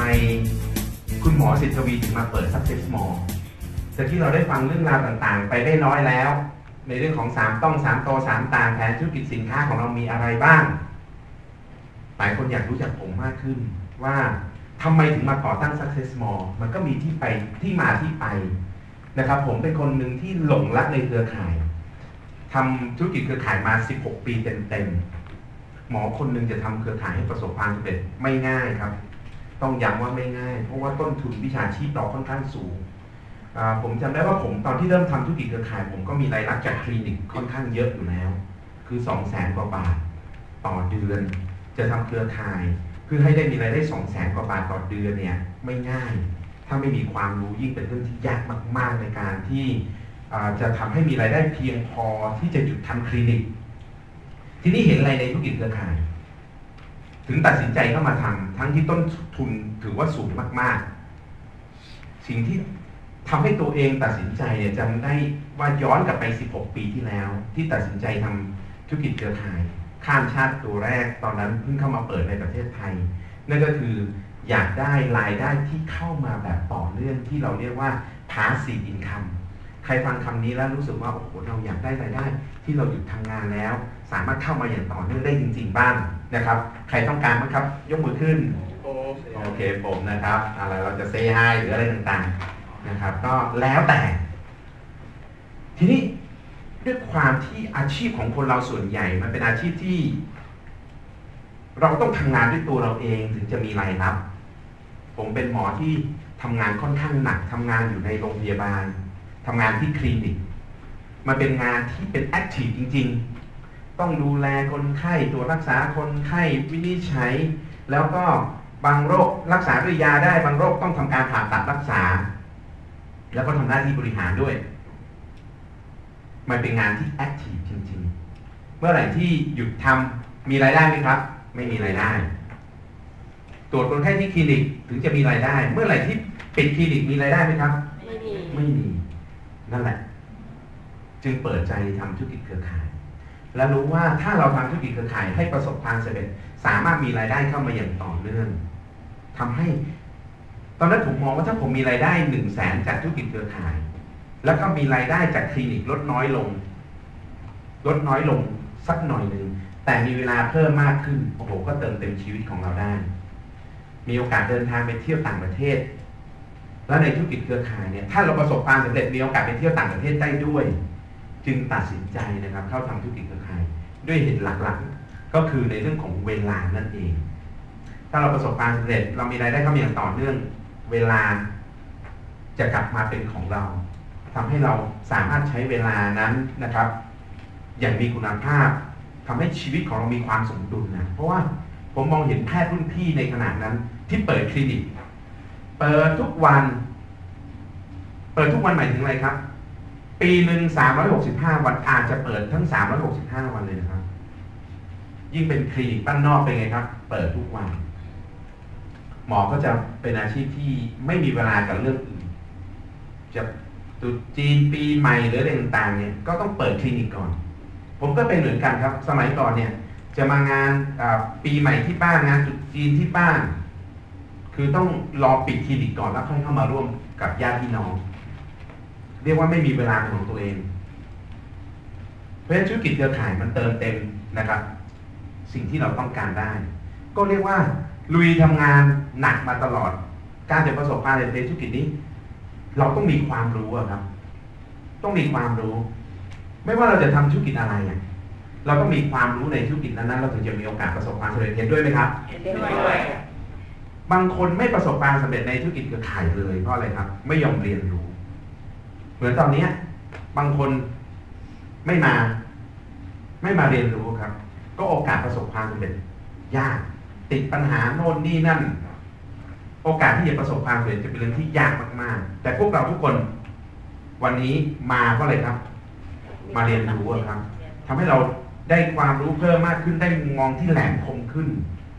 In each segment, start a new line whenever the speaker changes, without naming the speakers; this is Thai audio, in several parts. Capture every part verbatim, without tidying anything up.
คุณหมอสิทธวีถึงมาเปิด Success Mall แต่ที่เราได้ฟังเรื่องราวต่างๆไปได้น้อยแล้วในเรื่องของสามต้องสามโตสามต่างแผนธุรกิจสินค้าของเรามีอะไรบ้างหลายคนอยากรู้จักผมมากขึ้นว่าทำไมถึงมาก่อตั้ง Success Mall มันก็มีที่ไปที่มาที่ไปนะครับผมเป็นคนหนึ่งที่หลงรักในเครือข่ายทำธุรกิจเครือข่ายมาสิบหกปีเต็มๆหมอคนหนึ่งจะทำเครือข่ายให้ประสบความสำเร็จไม่ง่ายครับต้องย้ำว่าไม่ง่ายเพราะว่าต้นทุนวิชาชีพเราค่อนข้างสูงผมจำได้ว่าผมตอนที่เริ่มทำธุรกิจเครือข่ายผมก็มีรายรับจากคลินิกค่อนข้างเยอะอยู่แล้วคือสองแสนกว่าบาทต่อเดือนจะทำเครือข่ายเพื่อให้ได้มีรายได้สองแสนกว่าบาทต่อเดือนเนี่ยไม่ง่ายถ้าไม่มีความรู้ยิ่งเป็นเรื่องที่ยากมากๆในการที่จะทำให้มีรายได้เพียงพอที่จะหยุดทำคลินิกที่นี่เห็นอะไรในธุรกิจเครือข่ายถึงตัดสินใจเข้ามาทำทั้งที่ต้นทุนถือว่าสูงมากๆสิ่งที่ทำให้ตัวเองตัดสินใจเนี่ยจำได้ว่าย้อนกลับไปสิบหกปีที่แล้วที่ตัดสินใจทำธุรกิจเครือข่ายข้ามชาติตัวแรกตอนนั้นเพิ่งเข้ามาเปิดในประเทศไทยนั่นก็คืออยากได้รายได้ที่เข้ามาแบบต่อเนื่องที่เราเรียกว่า passive income ใครฟังคำนี้แล้วรู้สึกว่าโอ้โหเราอยากได้รายได้ที่เราหยุดทำงานแล้วสามารถเข้ามาอย่างต่อเนื่องได้จริงๆบ้างนะครับใครต้องการบ้างครับยกมือขึ้นโอเคผมนะครับอะไรเราจะเซย์ไฮหรืออะไรต่างๆนะครับก็แล้วแต่ทีนี้ด้วยความที่อาชีพของคนเราส่วนใหญ่มันเป็นอาชีพที่เราต้องทำงานด้วยตัวเราเองถึงจะมีรายรับผมเป็นหมอที่ทำงานค่อนข้างหนักทำงานอยู่ในโรงพยาบาลทำงานที่คลินิกมันเป็นงานที่เป็นแอคทีฟจริงๆต้องดูแลคนไข้ตรวจรักษาคนไข้วินิจฉัยแล้วก็บางโรครักษาด้วยยาได้บางโรคต้องทำการผ่าตัดรักษาแล้วก็ทำหน้าที่บริหารด้วยมันเป็นงานที่แอคทีฟจริงๆเมื่อไหร่ที่หยุดทำมีรายได้ไหมครับไม่มีรายได้ตรวจคนไข้ที่คลินิกถึงจะมีรายได้เมื่อไหร่ที่ปิดคลินิกมีรายได้ไหมครับไม่มีไม่มีนั่นแหละจึงเปิดใจทำธุรกิจเครือข่ายและรู้ว่าถ้าเราทำธุรกิจเครือข่ายให้ประสบความสำเร็จสามารถมีรายได้เข้ามาอย่างต่อเนื่องทำให้ตอนนั้นผมมองว่าถ้าผมมีรายได้หนึ่งแสนจากธุรกิจเครือข่ายแล้วก็มีรายได้จากคลินิกลดน้อยลงลดน้อยลงสักหน่อยหนึ่งแต่มีเวลาเพิ่มมากขึ้นโอ้โหก็เติมเต็มชีวิตของเราได้มีโอกาสเดินทางไปเที่ยวต่างประเทศแล้วในธุรกิจเครือข่ายเนี่ยถ้าเราประสบความสำเร็จมีโอกาสไปเที่ยวต่างประเทศได้ด้วยจึงตัดสินใจนะครับเข้าทำธุรกิจเครือข่ายด้วยเหตุหลักๆก็คือในเรื่องของเวลานั่นเองถ้าเราประสบความสำเร็จเรามีรายได้เข้ามาอย่างต่อเนื่องเวลาจะกลับมาเป็นของเราทำให้เราสามารถใช้เวลานั้นนะครับอย่างมีคุณภาพทำให้ชีวิตของเรามีความสมดุลนะเพราะว่าผมมองเห็นแพทย์รุ่นพี่ในขณะนั้นที่เปิดคลินิกเปิดทุกวันเปิดทุกวันหมายถึงอะไรครับปีหนึ่งสามร้อยหกสิบห้าวันอาจจะเปิดทั้งสามร้อยหกสิบห้าวันเลยนะครับยิ่งเป็นคลินิกบ้านนอกเป็นไงครับเปิดทุกวันหมอก็จะเป็นอาชีพที่ไม่มีเวลากับเรื่องอื่นจะตรุษจีนปีใหม่หรืออะไรต่างๆเนี่ยก็ต้องเปิดคลินิกก่อนผมก็เป็นเหมือนกันครับสมัยก่อนเนี่ยจะมางานปีใหม่ที่บ้านงานตรุษจีนที่บ้านคือต้องรอปิดคลินิกก่อนแล้วค่อยเข้ามาร่วมกับญาติพี่น้องเรียกว่าไม่มีเวลาของตัวเองเพราะฉะนั้นธุรกิจเครือข่ายมันเติมเต็มนะครับสิ่งที่เราต้องการได้ก็เรียกว่าลุยทำงานหนักมาตลอดการจะประสบความสำเร็จในธุรกิจนี้เราต้องมีความรู้ครับต้องมีความรู้ไม่ว่าเราจะทำธุรกิจอะไรเราต้องมีความรู้ในธุรกิจนั้นๆเราถึงจะมีโอกาสประสบความสำเร็จเห็นด้วยไหมครับเห็นด้วยบางคนไม่ประสบความสำเร็จในธุรกิจเครือข่ายเลยเพราะอะไรครับไม่ยอมเรียนรู้เหมือนตอนนี้บางคนไม่มาไม่มาเรียนรู้ครับก็โอกาสประสบความสำเร็จยากติดปัญหาโน่นนี่นั่นโอกาสที่จะประสบความสำเร็จจะเป็นเรื่องที่ยากมากๆแต่พวกเราทุกคนวันนี้มาเพราะอะไรครับมาเรียนรู้ครับทำให้เราได้ความรู้เพิ่มมากขึ้นได้มุมมองที่แหลมคมขึ้น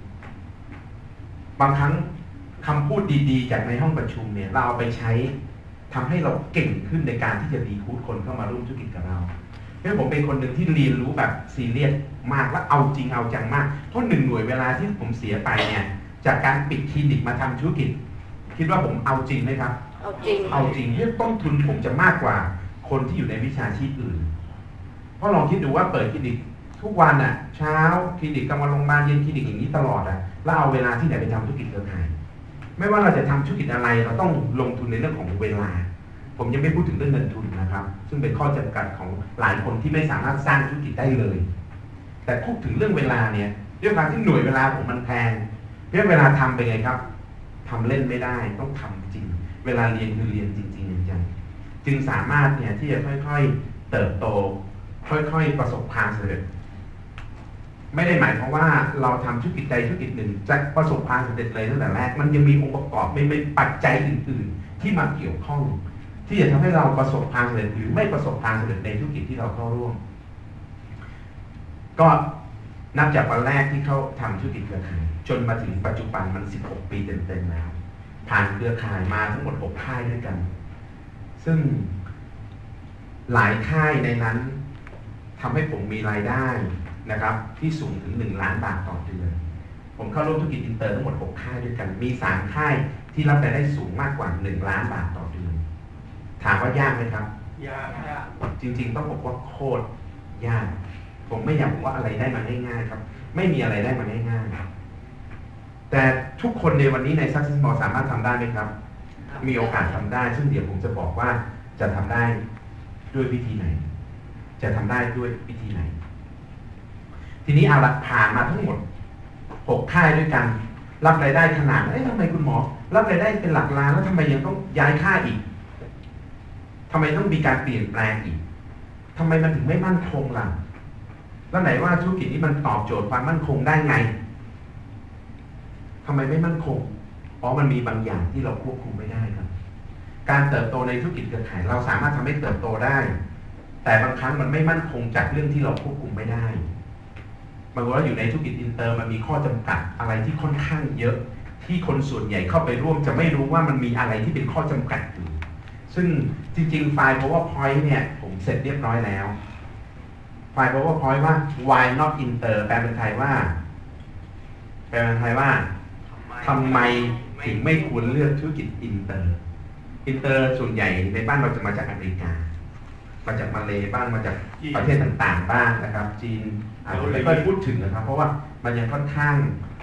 บางครั้งคำพูดดีๆจากในห้องประชุมเนี่ยเราเอาไปใช้ทำให้เราเก่งขึ้นในการที่จะรีคูดคนเข้ามาร่วมธุรกิจกับเราเพราะผมเป็นคนหนึ่งที่เรียนรู้แบบซีเรียสมากและเอาจริงเอาจังมากเพราะหนึ่งหน่วยเวลาที่ผมเสียไปเนี่ยจากการปิดคลินิกมาทำธุรกิจคิดว่าผมเอาจริงไหมครับ
เอาจริง
เอาจริงที่ต้นทุนผมจะมากกว่าคนที่อยู่ในวิชาชีพอื่นเพราะลองคิดดูว่าเปิดคลินิกทุกวันอ่ะเช้าคลินิกกลางวันโรงพยาบาลเย็นคลินิกอย่างนี้ตลอดอ่ะแล้วเอาเวลาที่ไหนไปทำธุรกิจเครือข่ายไม่ว่าเราจะทำธุรกิจอะไรเราต้องลงทุนในเรื่องของเวลาผมยังไม่พูดถึงเรื่องเงินทุนนะครับซึ่งเป็นข้อจำกัดของหลายคนที่ไม่สามารถสร้างธุรกิจได้เลยแต่พูดถึงเรื่องเวลาเนี่ยด้วยความที่หน่วยเวลาผมมันแพงเรื่องเวลาทำไปไงครับทำเล่นไม่ได้ต้องทำจริงเวลาเรียนคือเรียนจริงๆจังๆจึงสามารถเนี่ยที่จะค่อยๆเติบโตค่อยๆประสบความสำเร็จไม่ได้หมายความว่าเราทำธุรกิจใดธุรกิจหนึ่งจะประสบความสำเร็จเลยตั้งแต่แรกมันยังมีองค์ประกอบไม่ไม่ปัจจัยอื่นๆที่มาเกี่ยวข้องที่จะทำให้เราประสบความสำเร็จหรือไม่ประสบความสำเร็จในธุรกิจที่เราเข้าร่วมก็นับจากวันแรกที่เขาทำธุรกิจเครือข่ายจนมาถึงปัจจุบันมันสิบหกปีเต็มๆแล้วผ่านเครือข่ายมาทั้งหมดหกค่ายด้วยกันซึ่งหลายค่ายในนั้นทำให้ผมมีรายได้นะครับที่สูงถึงหนึ่งล้านบาทต่อเดือนผมเข้าร่วมธุรกิจอินเตอร์ทั้งหมดหกค่ายด้วยกันมีสามค่ายที่รับรายได้สูงมากกว่าหนึ่งล้านบาทต่อเดือนถามว่ายากไหมครับ
ยากยาก
จริงๆต้องบอกว่าโคตรยากผมไม่อยากบอกว่าอะไรได้มาง่ายๆครับไม่มีอะไรได้มาง่ายๆแต่ทุกคนในวันนี้ใน Success Mall สามารถทำได้ไหมครับมีโอกาสทำได้ซึ่งเดี๋ยวผมจะบอกว่าจะทำได้ด้วยวิธีไหนจะทำได้ด้วยวิธีไหนทีนี้เอาละผ่านมาทั้งหมดหกค่ายด้วยกันรับรายได้ขนาดเอ๊ะทำไมคุณหมอรับรายได้เป็นหลักล้านแล้วทำไมยังต้องย้ายค่ายอีกทำไมต้องมีการเปลี่ยนแปลงอีกทำไมมันถึงไม่มั่นคงล่ะแล้วไหนว่าธุรกิจนี้มันตอบโจทย์ความมั่นคงได้ไงทำไมไม่มั่นคงเพราะมันมีบางอย่างที่เราควบคุมไม่ได้ครับการเติบโตในธุรกิจเครือข่ายเราสามารถทำให้เติบโตได้แต่บางครั้งมันไม่มั่นคงจากเรื่องที่เราควบคุมไม่ได้บางคนอยู่ในธุรกิจอินเตอร์มันมีข้อจำกัดอะไรที่ค่อนข้างเยอะที่คนส่วนใหญ่เข้าไปร่วมจะไม่รู้ว่ามันมีอะไรที่เป็นข้อจำกัดอยู่ซึ่งจริงๆไฟล์ PowerPoint เนี่ยผมเสร็จเรียบร้อยแล้วไฟล์ PowerPoint ว่า why not inter แปลเป็นไทยว่าแปลเป็นไทยว่าทำไมถึงไม่ควรเลือกธุรกิจอินเตอร์อินเตอร์ส่วนใหญ่ในบ้านเราจะมาจากอเมริกามาจากมาเลบ้างมาจากประเทศต่างๆบ้างนะครับจีนอาจจะไม่ค่อยพูดถึงนะครับเพราะว่ามันยังค่อนข้าง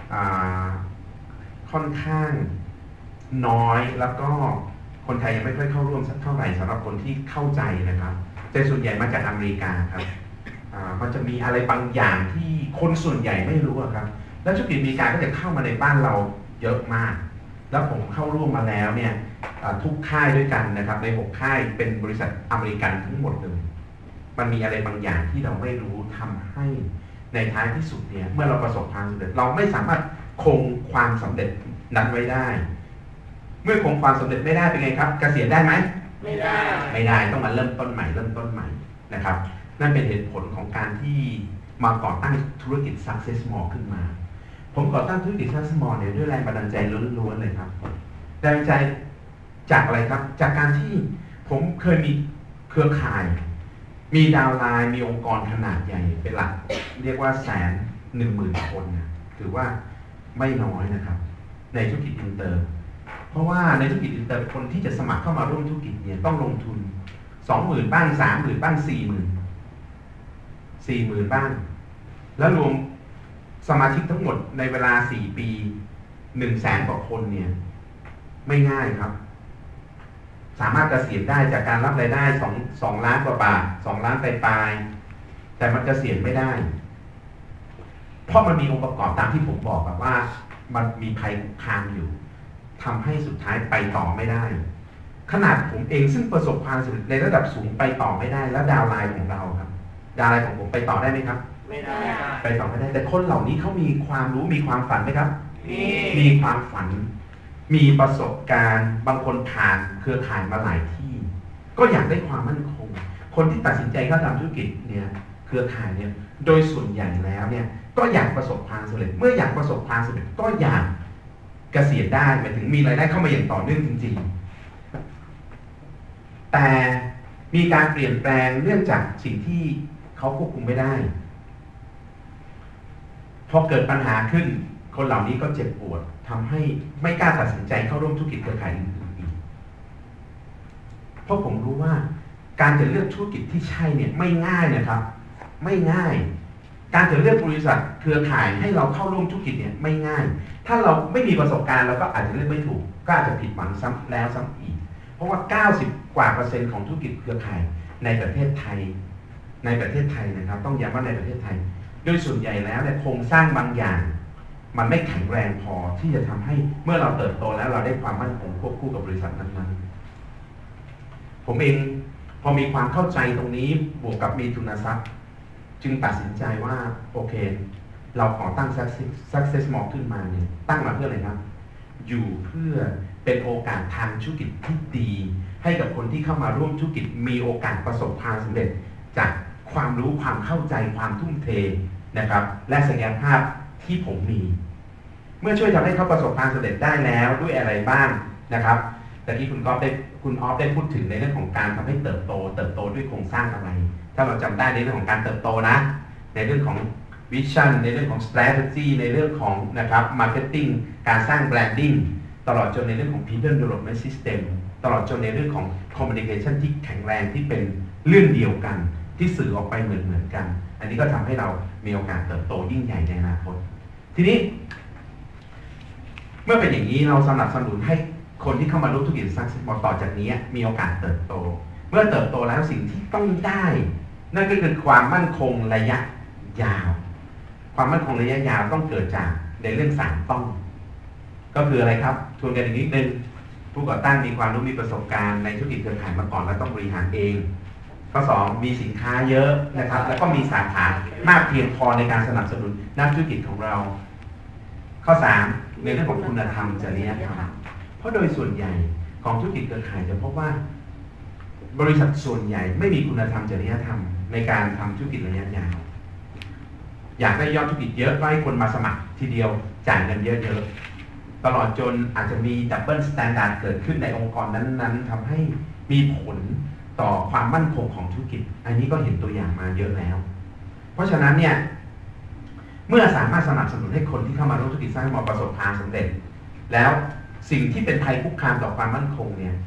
ค่อนข้างน้อยแล้วก็คนไทยยังไม่ค่อยเข้าร่วมสักเท่าไหร่สำหรับคนที่เข้าใจนะครับแต่ส่วนใหญ่มาจากอเมริกาครับมันจะมีอะไรบางอย่างที่คนส่วนใหญ่ไม่รู้ครับแล้วธุรกิจอเมริกาก็จะเข้ามาในบ้านเราเยอะมากแล้วผมเข้าร่วมมาแล้วเนี่ยทุกค่ายด้วยกันนะครับในหกค่ายเป็นบริษัทอเมริกันทั้งหมดเลยมันมีอะไรบางอย่างที่เราไม่รู้ทำให้ในท้ายที่สุดเนี่ยเมื่อเราประสบความสำเร็จเราไม่สามารถคงความสำเร็จนั้นไว้ได้เมื่อคงความสำเร็จไม่ได้เป็นไงครับเกษียณได้ไหม
ไม่ได้
ไม่ได้ต้องมาเริ่มต้นใหม่เริ่มต้นใหม่นะครับนั่นเป็นเหตุผลของการที่มาก่อตั้งธุรกิจ Success Mall ขึ้นมาผมก่อตั้งธุรกิจ Success Mall เนี่ยด้วยแรงบันดาลใจล้วนๆเลยครับแรงบันดาลใจจากอะไรครับจากการที่ผมเคยมีเครือข่ายมีดาวไลน์มีองค์กรขนาดใหญ่เป็นหลักเรียกว่าแสนหนึ่งหมื่นคนนะถือว่าไม่น้อยนะครับในธุรกิจอินเตอร์เพราะว่าในธุรกิจอินเตอร์คนที่จะสมัครเข้ามาร่วมธุรกิจเนี่ยต้องลงทุนสองหมื่นบ้างสามหมื่นบ้างสี่หมื่นสี่หมื่นบ้างแล้วรวมสมาชิกทั้งหมดในเวลาสี่ปีหนึ่งแสนกว่าคนเนี่ยไม่ง่ายครับสามารถเกษียณได้จากการรับรายได้สองสองล้านกว่าบาทสองล้านปลายๆแต่มันเกษียณไม่ได้เพราะมันมีองค์ประกอบตามที่ผมบอกแบบว่ามันมีภัยคุกคามอยู่ทำให้สุดท้ายไปต่อไม่ได้ขนาดผมเองซึ่งประสบความสำเร็จในระดับสูงไปต่อไม่ได้แล้วดาวไลน์ของเราครับดาวไลน์ของผมไปต่อได้ไหมครับ
ไม่ได้
ไปต่อไม่ได้แต่คนเหล่านี้เขามีความรู้มีความฝันไหมครับ
มี
มีความฝันมีประสบการณ์บางคนผ่านเครือข่ายมาหลายที่ก็อยากได้ความมั่นคงคนที่ตัดสินใจเข้าทำธุรกิจเนี่ยเครือข่ายเนี่ยโดยส่วนใหญ่แล้วเนี่ยก็อยากประสบความสำเร็จเมื่ออยากประสบความสำเร็จก็อยากเกษียณได้หมายถึงมีรายได้เข้ามาอย่างต่อเนื่องจริงๆแต่มีการเปลี่ยนแปลงเนื่องจากสิ่งที่เขาควบคุมไม่ได้พอเกิดปัญหาขึ้นคนเหล่านี้ก็เจ็บปวดทำให้ไม่กล้าตัดสินใจเข้าร่วมธุรกิจเครือข่ายอื่นๆอีกเพราะผมรู้ว่าการจะเลือกธุรกิจที่ใช่เนี่ยไม่ง่ายนะครับไม่ง่ายการจะเลือกบริษัทเครือข่ายให้เราเข้าร่วมธุรกิจเนี่ยไม่ง่ายถ้าเราไม่มีประสบการณ์เราก็อาจจะเลือกไม่ถูกก็อาจจะผิดหวังซ้ำแล้วซ้ำอีกเพราะว่าเก้าสิบกว่าเปอร์เซ็นต์ของธุรกิจเครือข่ายในประเทศไทยในประเทศไทยนะครับต้องย้ำว่าในประเทศไทยโดยส่วนใหญ่แล้วเนี่ยโครงสร้างบางอย่างมันไม่แข็งแรงพอที่จะทำให้เมื่อเราเติบโตแล้วเราได้ความมั่นคงควบคู่กับบริษัทนั้นๆผมเองพอมีความเข้าใจตรงนี้บวกกับมีทุนทรัพย์จึงตัดสินใจว่าโอเคเราขอตั้ง Success Mall ขึ้นมาเนี่ยตั้งมาเพื่ออะไรครับอยู่เพื่อเป็นโอกาสทางธุรกิจที่ดีให้กับคนที่เข้ามาร่วมธุรกิจมีโอกาสประสบความสำเร็จจากความรู้ความเข้าใจความทุ่มเทนะครับและศักยภาพที่ผมมีเมื่อช่วยทำให้เขาประสบความสำเร็จได้แล้วด้วยอะไรบ้างนะครับแต่ที่คุณก๊อฟได้คุณออฟได้พูดถึงในเรื่องของการทำให้เติบโตเติบโตด้วยโครงสร้างอะไรถ้าเราจำได้ในเรื่องของการเติบโตนะในเรื่องของวิชั่นในเรื่องของ strategy ในเรื่องของนะครับ marketing การสร้าง branding ตลอดจนในเรื่องของ people development system ตลอดจนในเรื่องของ communication ที่แข็งแรงที่เป็นเรื่องเดียวกันที่สื่อออกไปเหมือนเหมือนกันอันนี้ก็ทำให้เรามีโอกาสเติบโตยิ่งใหญ่ในอนาคตทีนี้เมื่อเป็นอย่างนี้เราสนับสนุนให้คนที่เข้ามาร่วมธุรกิจ Success Mall ต่อจากนี้มีโอกาสเติบโตเมื่อเติบโตแล้วสิ่งที่ต้องได้นั่นก็คือความมั่นคงระยะยาวความมั่นคงระยะยาวต้องเกิดจากในเรื่องสามต้องก็คืออะไรครับทวนกันอีกนิดนึงผู้ก่อตั้งมีความรู้มีประสบการณ์ในธุรกิจเครือข่ายมาก่อนและต้องบริหารเองข้อสองมีสินค้าเยอะนะครับแล้วก็มีสาขามากเพียงพอในการสนับสนุนนักธุรกิจของเราข้อสามในเรื่องของคุณธรรมจริยธรรมเพราะโดยส่วนใหญ่ของธุรกิจเครือข่ายจะพบว่าบริษัทส่วนใหญ่ไม่มีคุณธรรมจริยธรรมในการทำธุรกิจระยะยาวอยากได้ยอดธุรกิจเยอะก็ให้คนมาสมัครทีเดียวจ่ายเงินเยอะๆตลอดจนอาจจะมีดับเบิลสแตนดาร์ดเกิดขึ้นในองค์กรนั้นๆทำให้มีผลต่อความมั่นคงของธุรกิจอันนี้ก็เห็นตัวอย่างมาเยอะแล้วเพราะฉะนั้นเนี่ยเมื่อสามารถสนับสนุนให้คนที่เข้ามาร่วมธุรกิจสร้างมอประสบความสำเร็จแล้วสิ่งที่เป็นภัยคุกคามต่อความมั่นคงเนี่ย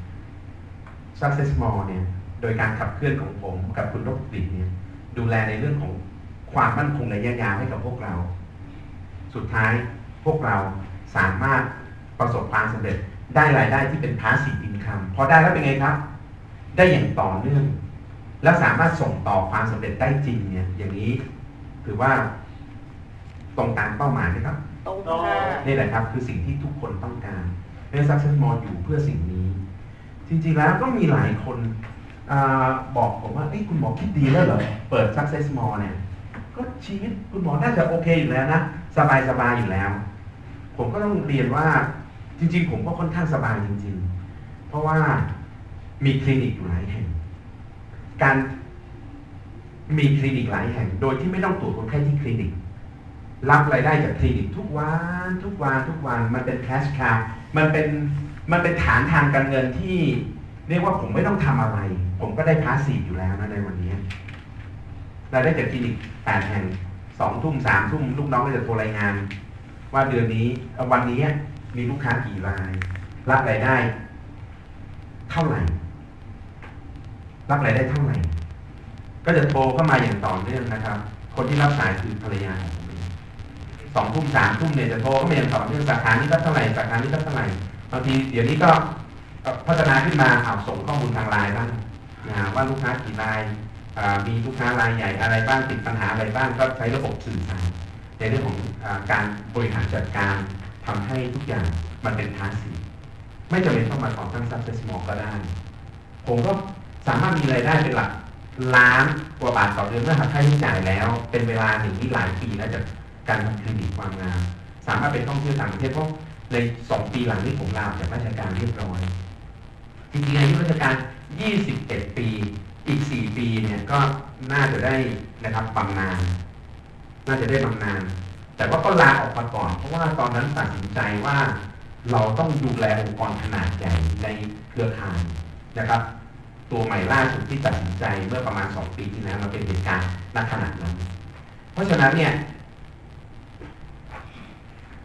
Success Mall เนี่ยโดยการขับเคลื่อนของผมกับคุณรบดิเนี่ยดูแลในเรื่องของความมั่นคงระยะยาวให้กับพวกเราสุดท้ายพวกเราสามารถประสบความสำเร็จได้รายได้ที่เป็น passive income พอได้แล้วเป็นไงครับได้อย่างต่อเนื่องและสามารถส่งต่อความสำเร็จได้จริงเนี่ยอย่างนี้ถือว่าตรงตามเป้าหมายไหมครับตรงค่ะนี่แหละครับคือสิ่งที่ทุกคนต้องการเรื่อง Success Mall อยู่เพื่อสิ่งนี้จริงๆแล้วก็มีหลายคนอบอกผมว่าคุณหมอคิดดีแล้วเหรอเปิด Success Mall เนี่ยก็ชีวิตคุณหมอน่าจะโอเคอยู่แล้วนะสบายๆอยู่แล้วผมก็ต้องเรียนว่าจริงๆผมก็ค่อนข้างสบายจริงๆเพราะว่ามีคลินิกอยู่หลายแห่งการมีคลินิกหลายแห่งโดยที่ไม่ต้องตรวจคนไข้ที่คลินิกรับรายได้จากคลินิกทุกวันทุกวันทุกวันมันเป็นแคชคาวมันเป็นมันเป็นฐานทางการเงินที่เรียกว่าผมไม่ต้องทำอะไรผมก็ได้พาสซีฟอยู่แล้วนะในวันนี้รายได้จากคลินิกแปดแห่งสองทุ่มสามทุ่มลูกน้องก็จะโทรรายงานว่าเดือนนี้วันนี้มีลูกค้ากี่รายรับรายได้เท่าไหร่รับรายได้เท่าไหร่ก็จะโทรเข้ามาอย่างต่อเนื่องนะครับคนที่รับสายคือภรรยาของผมเองสองทุ่มสามทุ่มเนี่ยจะโทรเข้ามาอย่างต่อเนื่องสาขานี้ก็เท่าไหร่สาขานี้ก็เท่าไหร่บางทีเดี๋ยวนี้ก็พัฒนาขึ้นมาเอาส่งข้อมูลทางไลน์บ้างนะว่าลูกค้ากี่รายมีลูกค้ารายใหญ่อะไรบ้างติดปัญหาอะไรบ้างก็ใช้ระบบสื่อสารในเรื่องของการบริหารจัดการทำให้ทุกอย่างมันเป็นพาสซีฟไม่จำเป็นต้องมาต่อตั้ง Success Mall ก็ได้ผมก็สามารถมีรายได้เป็นหลักล้านกว่าบาทต่อเดือนเมื่อหักค่าใช้จ่ายแล้วเป็นเวลาหนึ่งที่หลายปีแล้วจากการทำคลินิกความงามสามารถไปท่องเที่ยวต่างประเทศเพราะในสองปีหลังที่ผมลาจากราชการเรียบร้อยจริงๆอายุราชการยี่สิบเอ็ดปีอีกสี่ปีเนี่ยก็น่าจะได้นะครับบำนาญน่าจะได้บำนาญแต่ว่าก็ลาออกมาก่อนเพราะว่าตอนนั้นตัดสินใจว่าเราต้องดูแลองค์กรขนาดใหญ่ในเครือข่ายนะครับตัวใหม่ล่าสุดที่ตัดสินใจเมื่อประมาณสองปีที่แล้วมันเป็นเหตุการณ์ณขณะนั้นเพราะฉะนั้นเนี่ย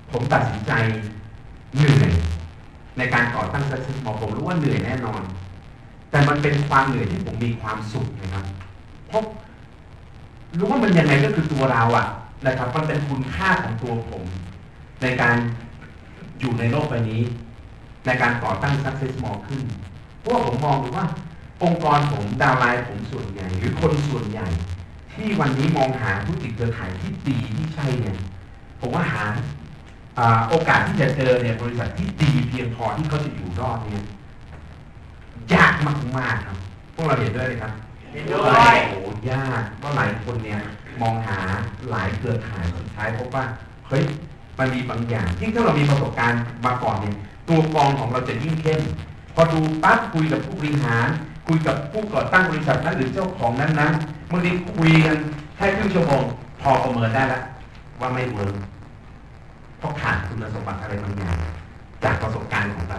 ผมตัดสินใจเหนื่อยในการก่อตั้ง Success Mall ผมรู้ว่าเหนื่อยแน่นอนแต่มันเป็นความเหนื่อยที่ผมมีความสุขนะครับเพราะรู้ว่ามันยังไงก็คือตัวเราอะนะครับมันเป็นคุณค่าของตัวผมในการอยู่ในโลกใบนี้ในการก่อตั้ง Success Mall ขึ้นเพราะว่าผมมองดูว่าองค์กรผมดาวไลน์ผมส่วนใหญ่หรือคนส่วนใหญ่ที่วันนี้มองหาธุรกิจเครือข่ายที่ดีที่ใช่เนี่ยผมว่าหาโอกาสที่จะเจอเนี่ยบริษัทที่ดีเพียงพอที่เขาจะอยู่รอดเนี่ยยากมากๆครับพวกเราเห็นด้วยไหมครับเห็นด้วยโอ้ยากเพราะหลายคนเนี่ยมองหาหลายเครือข่ายสุดท้ายพบว่าเฮ้ยมันมีบางอย่างที่ถ้าเรามีประสบการณ์มาก่อนเนี่ยตัวกองของเราจะยิ่งเข้มพอดูปั๊บคุยกับผู้บริหารคุยกับผู้ก่อตั้งบริษัทนั้นหรือเจ้าของนั้นนั้นบางทีคุยกันแค่ครึ่งชั่วโมงพอประเมินได้แล้วว่าไม่เวิร์กเพราะขาดคุณสมบัติอะไรบางอย่างจากประสบการณ์ของเรา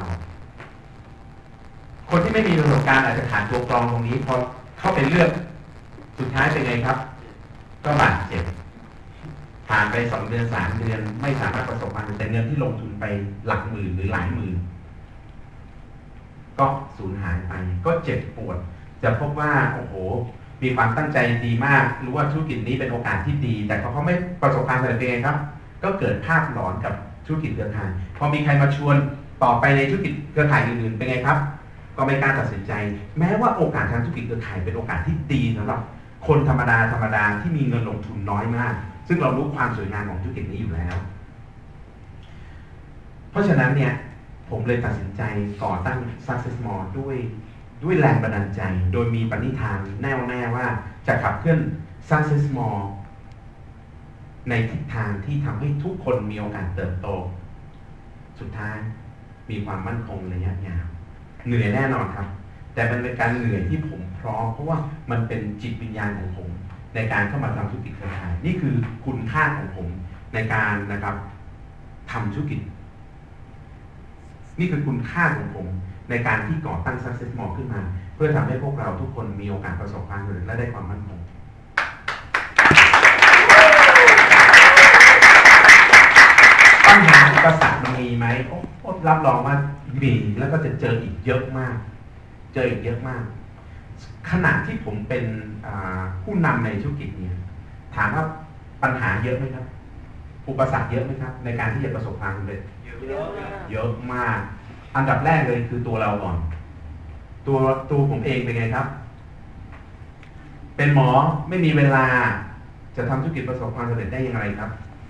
คนที่ไม่มีประสบการณ์อาจจะขาดตัวกรองตรงนี้พอเข้าไปเลือกสุดท้ายเป็นไงครับก็บาดเจ็บผ่านไปสองเดือนสามเดือนไม่สามารถประสบความสำเร็จแต่เงินที่ลงทุนไปหลักหมื่นหรือหลายหมื่นก็สูญหายไปก็เจ็บปวดจะพบว่าโอ้โหมีความตั้งใจดีมากรู้ว่าธุรกิจนี้เป็นโอกาสที่ดีแต่พอเขาไม่ประสบความสำเร็จเป็นไงครับก็เกิดภาพหลอนกับธุรกิจเครือข่ายพอมีใครมาชวนต่อไปในธุรกิจเครือข่ายอื่นๆเป็นไงครับก็ไม่กล้าตัดสินใจแม้ว่าโอกาสทางธุรกิจเครือข่ายเป็นโอกาสที่ดีสำหรับคนธรรมดาธรรมดาที่มีเงินลงทุนน้อยมากซึ่งเรารู้ความสวยงามของธุรกิจนี้อยู่แล้วเพราะฉะนั้นเนี่ยผมเลยตัดสินใจก่อตั้ง Success Mall ด้วยด้วยแรงบันดาลใจโดยมีปณิธานแน่วแน่ว่าจะขับเคลื่อน Success Mall ในทิศทางที่ทำให้ทุกคนมีโอกาสเติบโตสุดท้ายมีความมั่นคงระยะยาวเหนื่อยแน่นอนครับแต่มันเป็นการเหนื่อยที่ผมพร้อมเพราะว่ามันเป็นจิตวิญญาณของผมในการเข้ามาทำธุรกิจเครือข่ายนี่คือคุณค่าของผมในการนะครับทำธุรกิจนี่คือคุณค่าของผมในการที่ก่อตั้ง Success Mall ขึ้นมาเพื่อทำให้พวกเราทุกคนมีโอกาสประสบความสำเร็จและได้ความมั่นคงปัญหาอุปสรรคมันมีไหมโอ้รับรองว่ามีแล้วก็จะเจออีกเยอะมากเจออีกเยอะมากขณะที่ผมเป็นผู้นำในธุรกิจเนี่ยถามว่าปัญหาเยอะไหมครับอุปสรรคเยอะไหมครับในการที่จะประสบความสำเร็จเยอะมากอันดับแรกเลยคือตัวเราก่อนตัวตัวผมเองเป็นไงครับเป็นหมอไม่มีเวลาจะทำธุรกิจประสบความสำเร็จได้อย่างไรครับ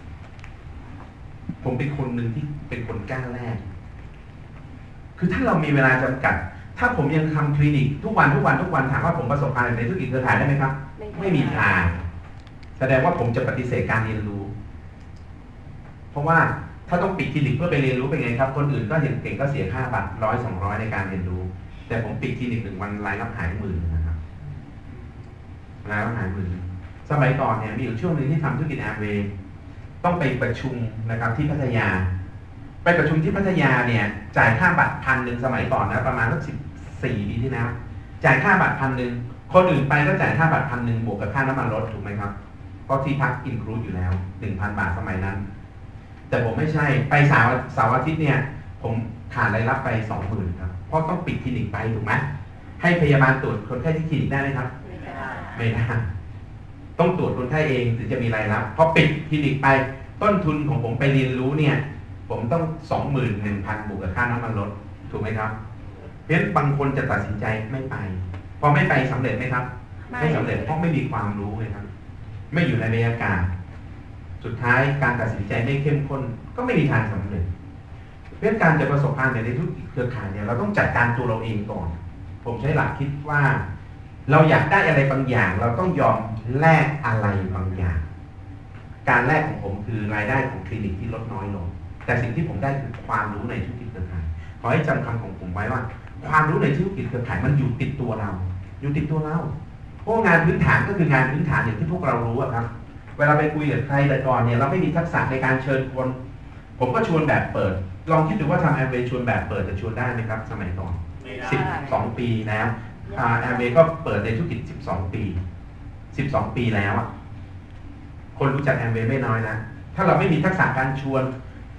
ผมเป็นคนหนึ่งที่เป็นคนกล้าแรกคือถ้าเรามีเวลาจำกัดถ้าผมยังทำคลินิกทุกวันทุกวันทุกวันถามว่าผมประสบความสำเร็จในธุรกิจเครือข่ายได้ไหมครับไม่มีทางแสดงว่าผมจะปฏิเสธการเรียนรู้เพราะว่าถ้าต้องปิดคลินิกเพื่อไปเรียนรู้เป็นไงครับคนอื่นก็เห็นเก่งก็เสียค่าบัตรร้อยสองร้อยในการเรียนรู้แต่ผมปิดคลินิกหนึ่งวันรายรับหายหมื่นนะครับรายรับหายหมื่นสมัยก่อนเนี่ยมีอยู่ช่วงหนึ่งที่ทำธุรกิจแอร์เวย์ต้องไปประชุมนะครับที่พัทยาไปประชุมที่พัทยาเนี่ยจ่ายค่าบัตรพันหนึ่งสมัยก่อนนะประมาณสักสิบสี่ปีที่แล้วจ่ายค่าบัตรพันหนึ่งคนอื่นไปก็จ่ายค่าบัตรพันหนึ่งบวกกับค่าน้ำมันรถถูกไหมครับก็ที่พักอินคลูดอยู่แล้วหนึ่งพันบาทสมัยนั้นแต่ผมไม่ใช่ไปเสาร์เสาร์อาทิตย์เนี่ยผมขาดรายรับไปสองหมื่นครับเพราะต้องปิดคลินิกไปถูกไหมให้พยาบาลตรวจคนไข้ที่คลินิกได้ไหมครับไม่ได้ไม่ได้ต้องตรวจคนไข้เองถึงจะมีรายรับพอปิดคลินิกไปต้นทุนของผมไปเรียนรู้เนี่ยผมต้องสองหมื่นหนึ่งพันบวกกับค่าน้ำมันรถถูกไหมครับเพราะฉะนั้นบางคนจะตัดสินใจไม่ไปพอไม่ไปสำเร็จไหมครับไม่สำเร็จเพราะไม่มีความรู้เลยครับไม่อยู่ในบรรยากาศสุดท้ายการตัดสินใจไม่เข้มข้นก็ไม่มีทางสำเร็จเรื่องการจะประสบความสำเร็จในธุรกิจเครือข่ายเนี่ยเราต้องจัดการตัวเราเองก่อนผมใช้หลักคิดว่าเราอยากได้อะไรบางอย่างเราต้องยอมแลกอะไรบางอย่างการแลกของผมคือรายได้ของคลินิกที่ลดน้อยลงแต่สิ่งที่ผมได้คือความรู้ในธุรกิจเครือข่ายขอให้จำคำของผมไว้ว่าความรู้ในธุรกิจเครือข่ายมันอยู่ติดตัวเราอยู่ติดตัวเราเพราะงานพื้นฐานก็คืองานพื้นฐานอย่างที่พวกเรารู้อะครับเวลาไปคุยกับใครแต่ก่อนเนี่ยเราไม่มีทักษะในการเชิญคนผมก็ชวนแบบเปิดลองคิดดูว่าทำแอร์เวย์ชวนแบบเปิดจะชวนได้ไหมครับสมัยก่อนสิบสองปีแล้วแอร์เวย์ก็เปิดในธุรกิจสิบสองปีสิบสองปีแล้วคนรู้จักแอร์เวย์ไม่น้อยนะถ้าเราไม่มีทักษะการชวน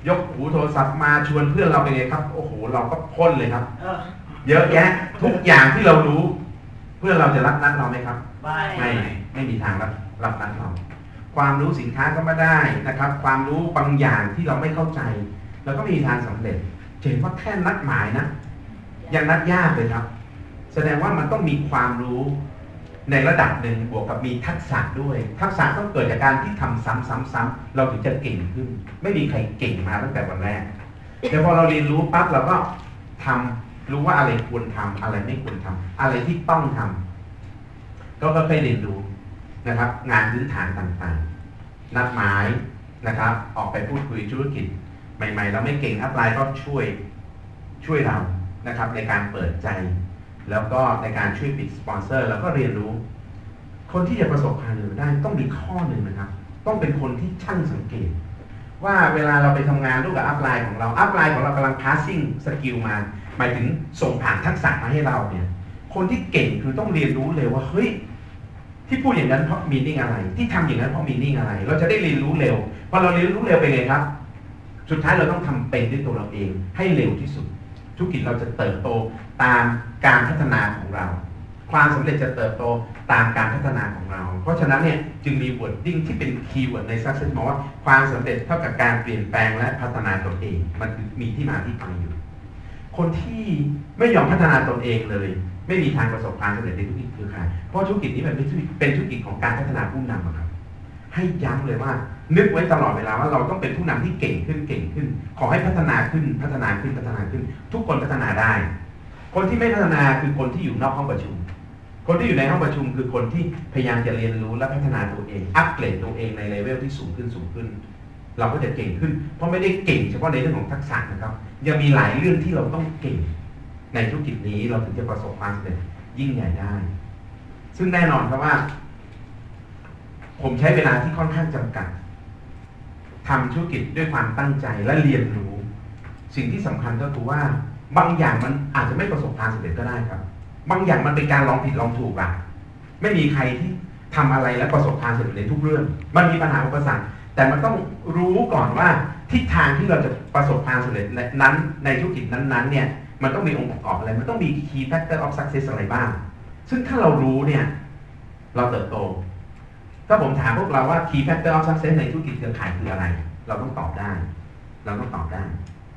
ยกหูโทรศัพท์มาชวนเพื่อนเราไปไงครับโอ้โหเราก็พ่นเลยครับเยอะแยะทุกอย่างที่เรารู้เพื่อนเราจะรับนัดเราไหมครับไม่ไม่ไม่มีทางรับรับนัดเราความรู้สินค้าก็ไม่ได้นะครับความรู้บางอย่างที่เราไม่เข้าใจเราก็มีทางสำเร็จเห็นว่าแค่นัดหมายนะยังนัดยากเลยครับแสดงว่ามันต้องมีความรู้ในระดับหนึ่งบวกกับมีทักษะด้วยทักษะต้องเกิดจากการที่ทำซ้ำๆๆเราถึงจะเก่งขึ้นไม่มีใครเก่งมาตั้งแต่วันแรกแต่พอเราเรียนรู้ปั๊บเราก็ทำรู้ว่าอะไรควรทำอะไรไม่ควรทำอะไรที่ต้องทำก็ค่อยๆเรียนรู้นะครับงานพื้นฐานต่างๆนัดหมายนะครับออกไปพูดคุยธุรกิจใหม่ๆเราไม่เก่งอัพไลน์ก็ช่วยช่วยเรานะครับในการเปิดใจแล้วก็ในการช่วยปิดสปอนเซอร์แล้วก็เรียนรู้คนที่จะประสบความสำเร็จได้ต้องมีข้อหนึ่งนะครับต้องเป็นคนที่ช่างสังเกตว่าเวลาเราไปทำงานร่วมกับอัพไลน์ของเราอัพไลน์ของเรากำลัง passing สกิลมาหมายถึงส่งผ่านทักษะมาให้เราเนี่ยคนที่เก่งคือต้องเรียนรู้เลยว่าเฮ้ยที่พูดอย่างนั้นเพราะมีนิ่งอะไรที่ทำอย่างนั้นเพราะมีนิ่งอะไรเราจะได้เรียนรู้เร็วพอเราเรียนรู้เร็วไปไงครับสุดท้ายเราต้องทำเป็นด้วยตัวเราเองให้เร็วที่สุดธุรกิจเราจะเติบโตตามการพัฒนาของเราความสำเร็จจะเติบโตตามการพัฒนาของเราเพราะฉะนั้นเนี่ยจึงมี wording ที่เป็นคีย์เวิร์ดใน success มองว่าความสำเร็จเท่ากับการเปลี่ยนแปลงและพัฒนาตนเองมันมีที่มาที่ไปอยู่คนที่ไม่ยอมพัฒนาตนเองเลยไม่มีทางประสบความสำเร็จในธุรกิจเครือข่ายเพราะธุรกิจนี้มันเป็นธุรกิจของการพัฒนาผู้นำครับให้ย้ำเลยว่านึกไว้ตลอดเวลาว่าเราต้องเป็นผู้นำที่เก่งขึ้นเก่งขึ้นขอให้พัฒนาขึ้นพัฒนาขึ้นพัฒนาขึ้นทุกคนพัฒนาได้คนที่ไม่พัฒนาคือคนที่อยู่นอกห้องประชุมคนที่อยู่ในห้องประชุมคือคนที่พยายามจะเรียนรู้และพัฒนาตัวเองอัปเกรดตัวเองในเลเวลที่สูงขึ้นสูงขึ้นเราก็จะเก่งขึ้นเพราะไม่ได้เก่งเฉพาะในเรื่องของทักษะนะครับยังมีหลายเรื่องที่เราต้องเก่งในธุรกิจนี้เราถึงจะประสบความสำเร็จยิ่งใหญ่ได้ซึ่งแน่นอนครับว่าผมใช้เวลาที่ค่อนข้างจำกัดทำธุรกิจด้วยความตั้งใจและเรียนรู้สิ่งที่สำคัญก็คือว่าบางอย่างมันอาจจะไม่ประสบความสำเร็จก็ได้ครับบางอย่างมันเป็นการลองผิดลองถูกอะไม่มีใครที่ทำอะไรและประสบความสำเร็จในทุกเรื่องมันมีปัญหาอุปสรรคแต่มันต้องรู้ก่อนว่าทิศทางที่เราจะประสบความสำเร็จนั้นในธุรกิจนั้นๆเนี่ยมันต้องมีองค์ประกอบอะไรมันต้องมี key factor of success อะไรบ้างซึ่งถ้าเรารู้เนี่ยเราเติบโตถ้าผมถามพวกเราว่า key factor of success ในธุรกิจเครือข่ายคืออะไรเราต้องตอบได้เราต้องตอบได้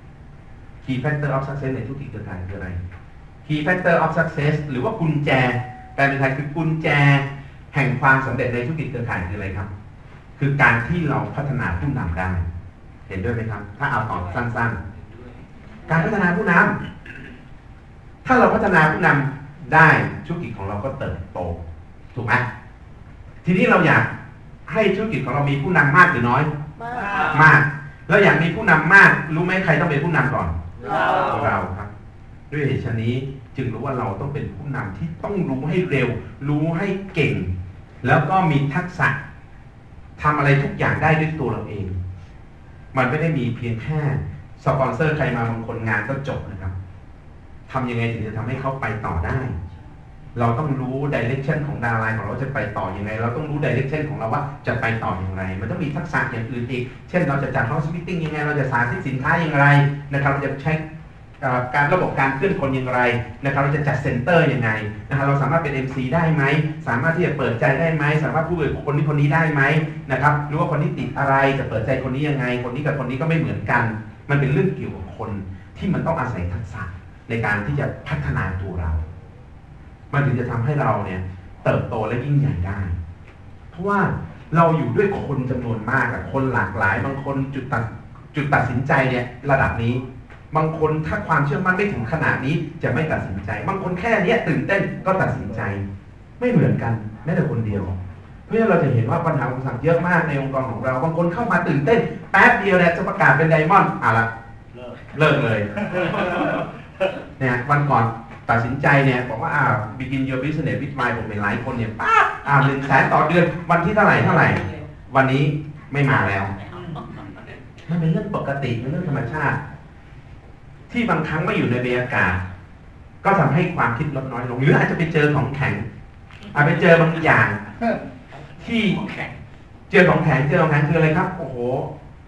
key factor of success ในธุรกิจเครือข่ายคืออะไร key factor of success หรือว่ากุญแจแปลเป็นไทยคือกุญแจแห่งความสำเร็จในธุรกิจเครือข่ายคืออะไรครับคือการที่เราพัฒนาผู้นำได้เห็นด้วยไหมครับถ้าเอาตอบสั้นๆการพัฒนาผู้นำถ้าเราพัฒนาผู้นำได้ธุรกิจของเราก็เติบโตถูกไหมทีนี้เราอยากให้ธุรกิจของเรามีผู้นำมากหรือน้อยมากมากเราอยากมีผู้นำมากรู้ไหมใครต้องเป็นผู้นำก่อนเราเราครับด้วยเหตุฉะนี้จึงรู้ว่าเราต้องเป็นผู้นำที่ต้องรู้ให้เร็วรู้ให้เก่งแล้วก็มีทักษะทำอะไรทุกอย่างได้ด้วยตัวเราเองมันไม่ได้มีเพียงแค่สปอนเซอร์ใครมาบางคนงานก็จบนะครับทำยังไงถึงจะทำให้เขาไปต่อได้เราต้องรู้ direction ของดาวไลน์ของเราจะไปต่อยังไงเราต้องรู้ direction ของเราว่าจะไปต่ออย่างไรมันต้องมีทักษะอย่างอื่นอีกเช่นเราจะจัด house meeting ยังไงเราจะสาธิตสินค้าอย่างไรนะครับเราจะใช้การระบบการเคลื่อนคนอย่างไรนะครับเราจะจัดเซ็นเตอร์ยังไงนะครับเราสามารถเป็น เอ็ม ซี ได้ไหมสามารถที่จะเปิดใจได้ไหมสามารถพูดกับคนนี้คนนี้ได้ไหมนะครับหรือว่าคนนี้ติดอะไรจะเปิดใจคนนี้ยังไงคนนี้กับคนนี้ก็ไม่เหมือนกันมันเป็นเรื่องเกี่ยวกับคนที่มันต้องอาศัยทักษะในการที่จะพัฒนาตัวเรามันถึงจะทำให้เราเนี่ยเติบโตและยิ่งใหญ่ได้เพราะว่าเราอยู่ด้วยคนจำนวนมากคนหลากหลายบางคนจุดตัดจุดตัดสินใจเนี่ยระดับนี้บางคนถ้าความเชื่อมั่นไม่ถึงขนาดนี้จะไม่ตัดสินใจบางคนแค่นี้ตื่นเต้นก็ตัดสินใจไม่เหมือนกันแม้แต่คนเดียวเพราะฉะนั้นเราจะเห็นว่าปัญหาอุปสรรคเยอะมากในองค์กรของเราบางคนเข้ามาตื่นเต้นแป๊บเดียวเนี่ยจะประกาศเป็นไดมอนด์อ่ะละเลิกเลยเนี่ยวันก่อนตัดสินใจเนี่ยบอกว่าอ่า begin your business with my ผมเป็นหลายคนเนี่ยป๊าบอ่าหนึ่งแสนต่อเดือนวันที่เท่าไหร่เท่าไหร่วันนี้ไม่มาแล้วมันเป็นเรื่องปกติเป็นเรื่องธรรมชาติที่บางครั้งไม่อยู่ในบรรยากาศก็ทำให้ความคิดลดน้อยลงหรืออาจจะไปเจอของแข็งอาจไปเจอบางอย่างที่เจอของแข็งเจอของแข็งคืออะไรครับโอ้โห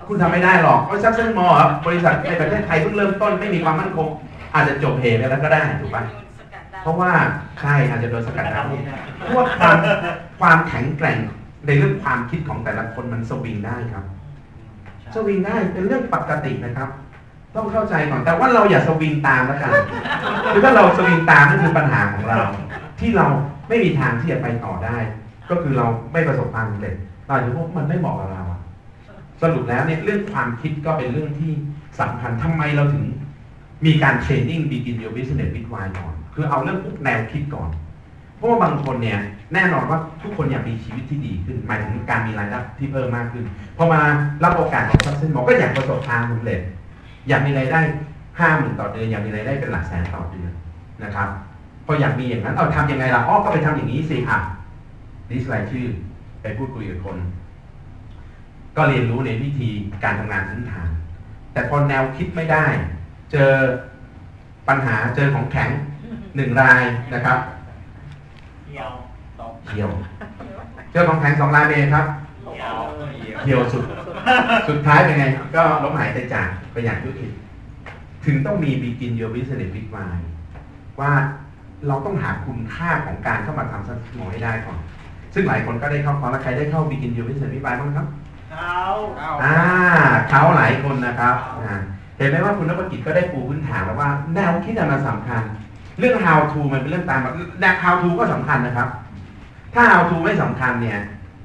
คุณทำไม่ได้หรอกเพราะซักเซสมอลบริษัทในประเทศไทยเพิ่งเริ่มต้นไม่มีความมั่นคงอาจจะจบเหตุไปแล้วก็ได้ถูกปะเพราะว่าใช่อาจจะโดนสกัดดาวเพราะว่าความความแข็งแกร่งในเรื่องความคิดของแต่ละคนมันสวิงได้ครับสวิงได้เป็นเรื่องปกตินะครับต้องเข้าใจก่อนแต่ว่าเราอย่าสวิงตามแล้วกันคือถ้าเราสวิงตามนั่นคือปัญหาของเราที่เราไม่มีทางที่จะไปต่อได้ก็คือเราไม่ประสบความสำเร็จเราจะพบมันไม่เหมาะกับเราสรุปแล้วเนี่ยเรื่องความคิดก็เป็นเรื่องที่สำคัญทำไมเราถึงมีการเทรนนิ่ง Begin Your Business with Why ก่อนคือเอาเรื่องพวกแนวคิดก่อนเพราะว่าบางคนเนี่ยแน่นอนว่าทุกคนอยากมีชีวิตที่ดีขึ้นหมายถึงการมีรายได้ที่เพิ่มมากขึ้นพอมารับโอกาสของซักเซสมอลก็อยากประสบความสำเร็จอยากมีรายได้ห้าหมื่นต่อเดือนอยากมีรายได้เป็นหลักแสนต่อเดือนนะครับพออยากมีอย่างนั้นเอาทำยังไงล่ะอ้อก็ไปทำอย่างนี้สิอ่ะลิสต์รายชื่อไปพูดคุยกับคนก็เรียนรู้ในวิธีการทำงานพื้นฐานแต่พอแนวคิดไม่ได้เจอปัญหาเจอของแข็งหนึ่งรายนะครับเหี่ยวเหี่ยวเจอของแข็งสองรายเป็นครับเหี่ยวสุดสุดท้ายเป็นไงก็ล้มหายใจจากไปอย่างธุรกิจถึงต้องมี Begin Your Business with Why ว่าเราต้องหาคุณค่าของการเข้ามาทำซักเซสมอลให้ได้ก่อนซึ่งหลายคนก็ได้เข้าคอร์สแล้วใครได้เข้า Begin Your Business with Why บ้างครับเขาอ่าเขาหลายคนนะครับเห็นไหมว่าคุณนพกิจก็ได้ปูพื้นฐานแล้วว่าแนวคิดมันสำคัญเรื่อง how to มันเป็นเรื่องตามแนว how to ก็สำคัญนะครับถ้า how to ไม่สำคัญเนี่ย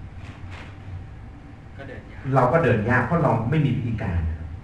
เราก็เดินยากเพราะเราไม่มีวิธีการ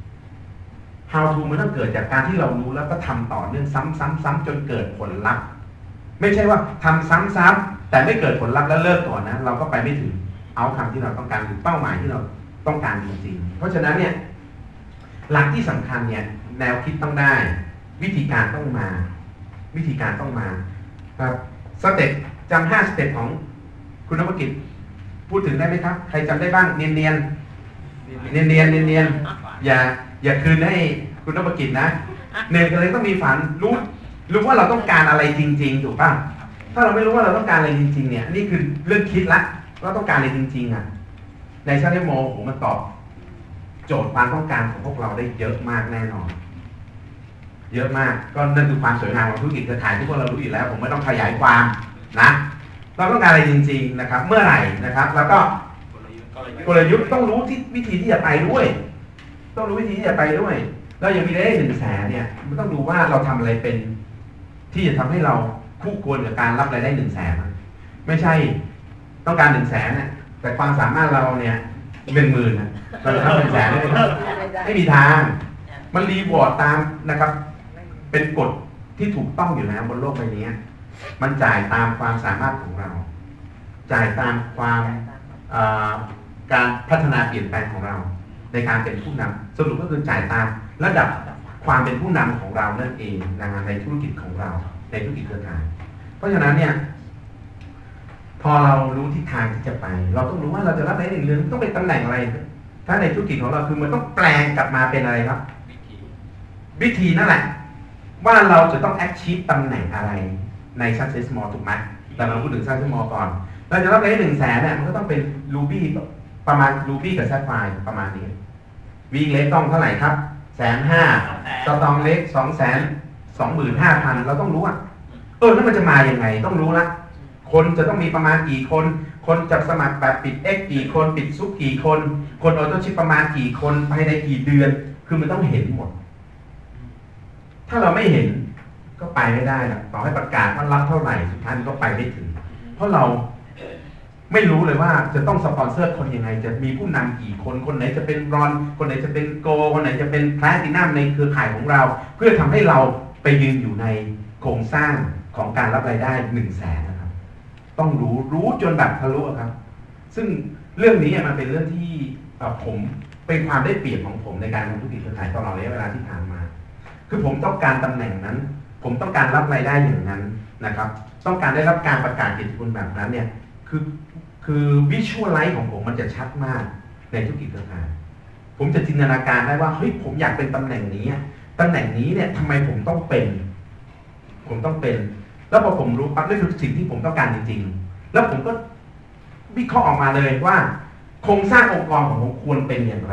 how to มันต้องเกิดจากการที่เรารู้แล้วก็ทำต่อเนื่องซ้ำๆๆจนเกิดผลลัพธ์ไม่ใช่ว่าทำซ้ำๆแต่ไม่เกิดผลลัพธ์แล้วเลิกก่อนนะเราก็ไปไม่ถึงเอาคำที่เราต้องการหรือเป้าหมายที่เราต้องการจริงๆเพราะฉะนั้นเนี่ยหลักที่สำคัญเนี่ยแนวคิดต้องได้วิธีการต้องมาวิธีการต้องมาครับสเต็ปจำห้าสเต็ปของคุณนพกิจพูดถึงได้ไหมครับใครจำได้บ้างเนียนเนียนเนียนเนียนเนียนเนียนอย่าอย่าคืนให้คุณนพกิจนะหนึ่งเลยต้องมีฝันรู้รู้ว่าเราต้องการอะไรจริงๆถูกป่ะถ้าเราไม่รู้ว่าเราต้องการอะไรจริงๆเนี่ยนี่คือเรื่องคิดละว่าต้องการอะไรจริงๆอ่ะในชั้นเทโมผมมันตอบโจทย์ความต้องการของพวกเราได้เยอะมากแน่นอนเยอะมากก็นั่นคือความสวยงามของธุรกิจเครือข่ายที่พวกเรารู้อยู่แล้วผมไม่ต้องขยายความนะเราต้องการอะไรจริงๆนะครับเมื่อไหร่นะครับแล้วก็กลยุทธ์ต้องรู้ที่วิธีที่จะไปด้วยต้องรู้วิธีที่จะไปด้วยเรายังมีรายได้หนึ่งแสนเนี่ยมันต้องดูว่าเราทำอะไรเป็นที่จะทำให้เราคู่ควรกับการรับรายได้หนึ่งแสนไม่ใช่ต้องการหนึ่งแสนเนี่ยแต่ความสามารถเราเนี่ยหนึ่งหมื่นเราจะทำหนึ่งแสนได้ไหมครับไม่มีทางมันรีวอร์ดตามนะครับเป็นกฎที่ถูกต้องอยู่แล้วบนโลกใบนี้มันจ่ายตามความสามารถของเราจ่ายตามความการพัฒนาเปลี่ยนแปลงของเราในการเป็นผู้นำสรุปก็คือจ่ายตามระดับความเป็นผู้นำของเรานั่นเองนะในธุรกิจของเราในธุรกิจเครือข่ายเพราะฉะนั้นเนี่ยพอเรารู้ทิศทางที่จะไปเราต้องรู้ว่าเราจะรับได้หนึ่งเรื่องต้องเป็นตำแหน่งอะไรถ้าในธุรกิจของเราคือมันต้องแปลงกลับมาเป็นอะไรครับวิธีนั่นแหละว่าเราจะต้อง achieve ตำแหน่งอะไรใน success mall ถูกไหมแต่เราพูดถึง success mall ก่อนเราจะรับได้หนึ่งแสนเนี่ยมันก็ต้องเป็น ruby ประมาณ ruby กับ sapphire ประมาณนี้วิ่งเล็กต้องเท่าไหร่ครับแสนห้าสตองเล็กสองแสนสองหมื่นห้าพันเราต้องรู้อ่ะเออแล้วมันจะมาอย่างไงต้องรู้ละคนจะต้องมีประมาณกี่คนคนจับสมัครแบบปิด X กี่คนปิดซุปกี่คนคนออโต้ชิปประมาณกี่คนภายในกี่เดือนคือมันต้องเห็นหมดถ้าเราไม่เห็นก็ไปไม่ได้หรอกต่อให้ประกาศว่ารับเท่าไหร่สุดท้ายมันก็ไปไม่ถึงเพราะเราไม่รู้เลยว่าจะต้องสปอนเซอร์คนยังไงจะมีผู้นำกี่คนคนไหนจะเป็นบรอนซ์คนไหนจะเป็นโกลคนไหนจะเป็นแพลตินัมในเครือข่ายของเราเพื่อทำให้เราไปยืนอยู่ในโครงสร้างของการรับรายได้หนึ่งแสนนะครับต้องรู้รู้จนแบบทะลุครับซึ่งเรื่องนี้มันเป็นเรื่องที่ผมเป็นความได้เปรียบของผมในการทำธุรกิจเครือข่ายตลอดระยะเวลาที่ผ่านมาคือผมต้องการตำแหน่งนั้นผมต้องการรับรายได้อย่างนั้นนะครับต้องการได้รับการประกาศเกียรติคุณแบบนั้นเนี่ยคือคือวิชวลไลท์ของผมมันจะชัดมากในธุรกิจเครือข่ายผมจะจินตนาการได้ว่าเฮ้ยผมอยากเป็นตำแหน่งนี้ตำแหน่งนี้เนี่ยทำไมผมต้องเป็นผมต้องเป็นแล้วพอผมรู้ปั๊บนี่คือสิ่งที่ผมต้องการจริงๆแล้วผมก็วิเคราะห์ออกมาเลยว่าโครงสร้างองค์กรของผมควรเป็นอย่างไร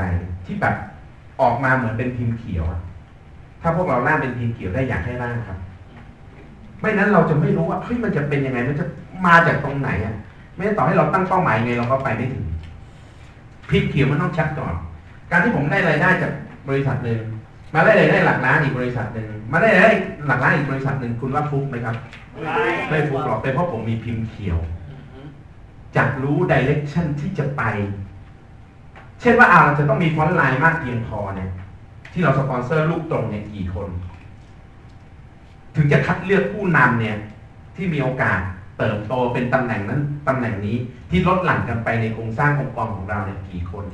ที่แบบออกมาเหมือนเป็นพิมพ์เขียวถ้าพวกเราร่างเป็นพิมพ์เขียวได้อยากให้ร่างครับไม่นั้นเราจะไม่รู้ว่าเฮ้ยมันจะเป็นยังไงมันจะมาจากตรงไหนอ่ะไม่ต่อให้เราตั้งเป้าหมายไงเราก็ไปไม่ถึงพิมพ์เขียวมันต้องชัดก่อนการที่ผมได้รายได้จากบริษัทหนึ่งมาได้รายได้หลักล้านอีกบริษัทหนึ่งมาได้รายได้หลักล้านอีกบริษัทหนึ่งคุณว่าฟุกไหมครับไม่ฟุกหรอกเป็นเพราะผมมีพิมพ์เขียวจักรู้ดิเรกชันที่จะไปเช่นว่าเราจะต้องมีฟอนต์ไลน์มากเพียงพอเนี่ยที่เราสปอนเซอร์ลูกตรงเนี่ยกี่คนถึงจะคัดเลือกผู้นำเนี่ยที่มีโอกาสเติบโตเป็นตำแหน่งนั้นตำแหน่งนี้ที่ลดหลั่นกันไปในโครงสร้างองค์กรของเราเนี่ยกี่คน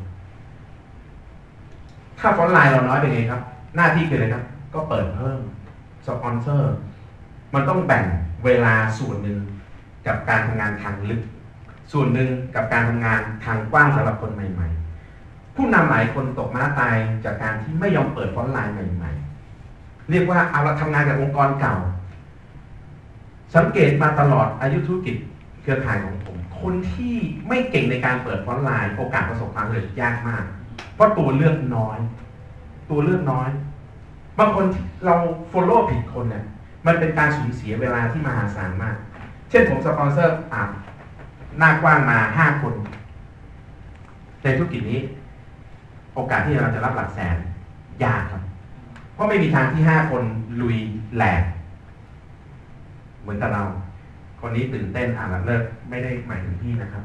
ถ้าฟอนต์ไลน์เราน้อยเป็นไงครับหน้าที่คืออะไรครับก็เปิดเพิ่มสปอนเซอร์มันต้องแบ่งเวลาส่วนหนึ่งกับการทำงานทางลึกส่วนหนึ่งกับการทำงานทางกว้างสำหรับคนใหม่ๆผู้นำหลายคนตกม้าตายจากการที่ไม่ยอมเปิดฟอนต์ไลน์ใหม่ๆเรียกว่าเอาเราทำงานกับองค์กรเก่าสังเกตมาตลอดอายุธุรกิจเครือข่ายของผมคนที่ไม่เก่งในการเปิดฟอนต์ไลน์โอกาสประสบความสำเร็จยากมากเพราะตัวเลือกน้อยตัวเลือกน้อยบางคนเรา follow ผิดคนเนี่ยมันเป็นการสูญเสียเวลาที่มหาศาลมากเช่นผมสปอนเซอร์อ่าหน้ากว้างมาห้าคนในธุรกิจนี้โอกาสที่เราจะรับหลักแสนยากครับเพราะไม่มีทางที่ห้าคนลุยแหลกเหมือนกับเราคนนี้ตื่นเต้นอ่านแล้วเลิกไม่ได้หมายถึงพี่นะครับ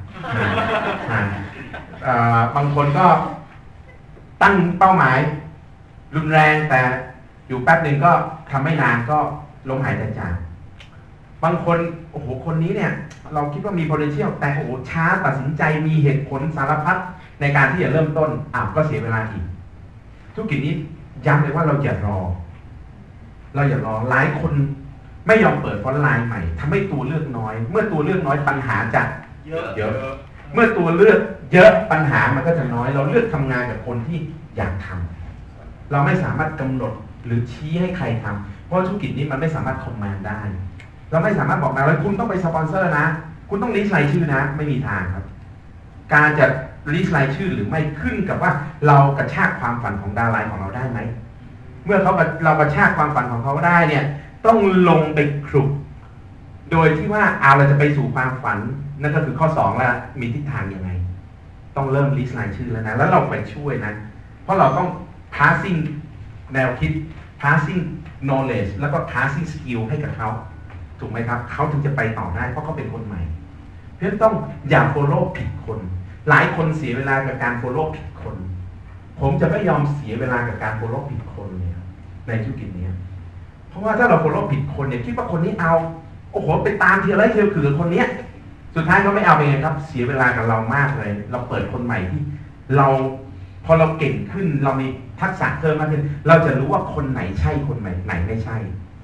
บางคนก็ตั้งเป้าหมายรุนแรงแต่อยู่แป๊บหนึ่งก็ทำไม่นานก็ล้มหายใจจากบางคนโอ้โหคนนี้เนี่ยเราคิดว่ามี potential แต่โอ้โหช้าตัดสินใจมีเหตุผลสารพัดในการที่จะเริ่มต้นอ้าวก็เสียเวลาอีกธุรกิจนี้ย้ำเลยว่าเราอย่ารอเราอย่ารอหลายคนไม่ยอมเปิดฟอนต์ไลน์ใหม่ทำให้ตัวเลือกน้อยเมื่อตัวเลือกน้อยปัญหาจะเยอะเยอะเมื่อตัวเลือกเยอะปัญหามันก็จะน้อยเราเลือกทำงานกับคนที่อยากทำเราไม่สามารถกำหนดหรือชี้ให้ใครทำเพราะธุรกิจนี้มันไม่สามารถคอมมานด์ได้เราไม่สามารถบอกนะว่าคุณต้องไปสปอนเซอร์นะคุณต้องลิสต์รายชื่อนะไม่มีทางครับการจะลิสต์รายชื่อหรือไม่ขึ้นกับว่าเรากระชากความฝันของดาวไลน์ของเราได้ไหมเมื่อเขาเรากระชากความฝันของเขาได้เนี่ยต้องลงไปคลุกโดยที่ว่าเอาเราจะไปสู่ความฝันนั่นก็คือข้อสองแล้วมีทิศทางยังไงต้องเริ่มลิสต์รายชื่อแล้วนะแล้วเราไปช่วยนะเพราะเราต้อง passing แนวคิด passing knowledge แล้วก็ passing skill ให้กับเขาถูกไหมครับเขาถึงจะไปต่อได้เพราะเขาเป็นคนใหม่เพราะฉะนั้นต้องอย่า follow ผิดคนหลายคนเสียเวลากับการ follow ผิดคนผมจะไม่ยอมเสียเวลากับการ follow ผิดคนเนี่ยในธุรกิจนี้เพราะว่าถ้าเรา follow ผิดคนเนี่ยคิดว่าคนนี้เอาโอ้โหไปตามทีไรเทียวคือคนเนี้ยสุดท้ายเขาไม่เอาไปไงครับเสียเวลากับเรามากเลยเราเปิดคนใหม่ที่เราพอเราเก่งขึ้นเรามีทักษะเพิ่มมากขึ้นเราจะรู้ว่าคนไหนใช่คนไหนไหนไม่ใช่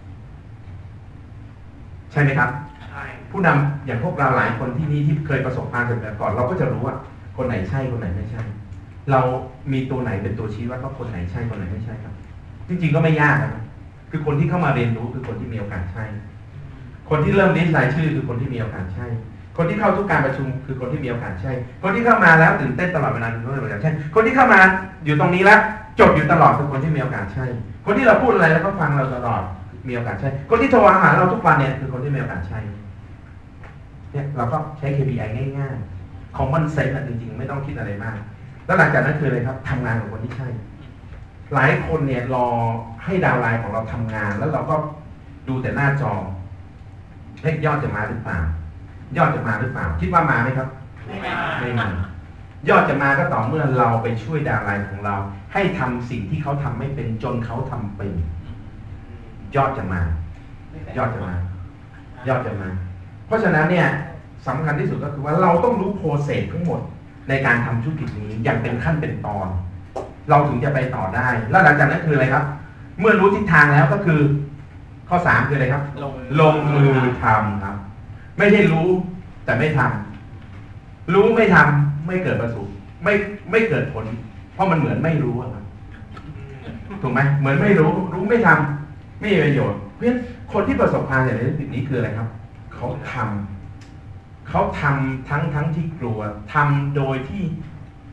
ใช่ไหมครับใช่ผู้นำอย่างพวกเราหลายคนที่นี่ที่เคยประสบความสำเร็จก่อนเราก็จะรู้ว่าคนไหนใช่คนไหนไม่ใช่เรามีตัวไหนเป็นตัวชี้ว่าคนไหนใช่คนไหนไม่ใช่ครับจริงๆก็ไม่ยากนะคือคนที่เข้ามาเรียนรู้คือคนที่มีโอกาสใช่คนที่เริ่มลิสต์รายชื่อคือคนที่มีโอกาสใช่คนที่เข้าทุกการประชุมคือคนที่มีโอกาสใช่คนที่เข้ามาแล้วตื่นเต้นตลอดเวลาคือคนที่มีโอกาสใช่คนที่เข้ามาอยู่ตรงนี้แล้วจบอยู่ตลอดคือคนที่มีโอกาสใช่คนที่เราพูดอะไรแล้วก็ฟังเราตลอดมีโอกาสใช่คนที่โทรหาเราทุกวันเนี่ยคือคนที่มีโอกาสใช่เนี่ยเราก็ใช้ เค พี ไอ ง่ายๆ common sense จริงๆไม่ต้องคิดอะไรมากแล้วหลังจากนั้นคืออะไรครับทำงานกับคนที่ใช่หลายคนเนี่ยรอให้ดาวไลน์ของเราทำงานแล้วเราก็ดูแต่หน้าจอเฮ้ยยอดจะมาหรือเปล่ายอดจะมาหรือเปล่าคิดว่ามาไหมครับไม่มาไม่มายอดจะมาก็ต่อเมื่อเราไปช่วยดาวไลน์ของเราให้ทำสิ่งที่เขาทำไม่เป็นจนเขาทำเป็นยอดจะมายอดจะมายอดจะมาเพราะฉะนั้นเนี่ยสำคัญที่สุดก็คือว่าเราต้องรู้โปรเซสทั้งหมดในการทำธุรกิจนี้อย่างเป็นขั้นเป็นตอนเราถึงจะไปต่อได้แล้วหลังจากนั้นคืออะไรครับเมื่อรู้ทิศทางแล้วก็คือข้อสามคืออะไรครับลง, ลงมือทำครับไม่ใช่รู้แต่ไม่ทำรู้ไม่ทำไม่เกิดประสบไม่ไม่เกิดผลเพราะมันเหมือนไม่รู้ครับถูกไหมเหมือนไม่รู้รู้ไม่ทำไม่มีประโยชน์เพราะฉะนั้นคนที่ประสบความสำเร็จในธุรกิจนี้คืออะไรครับเขาทำเขาทำทั้งทั้งที่กลัวทำโดยที่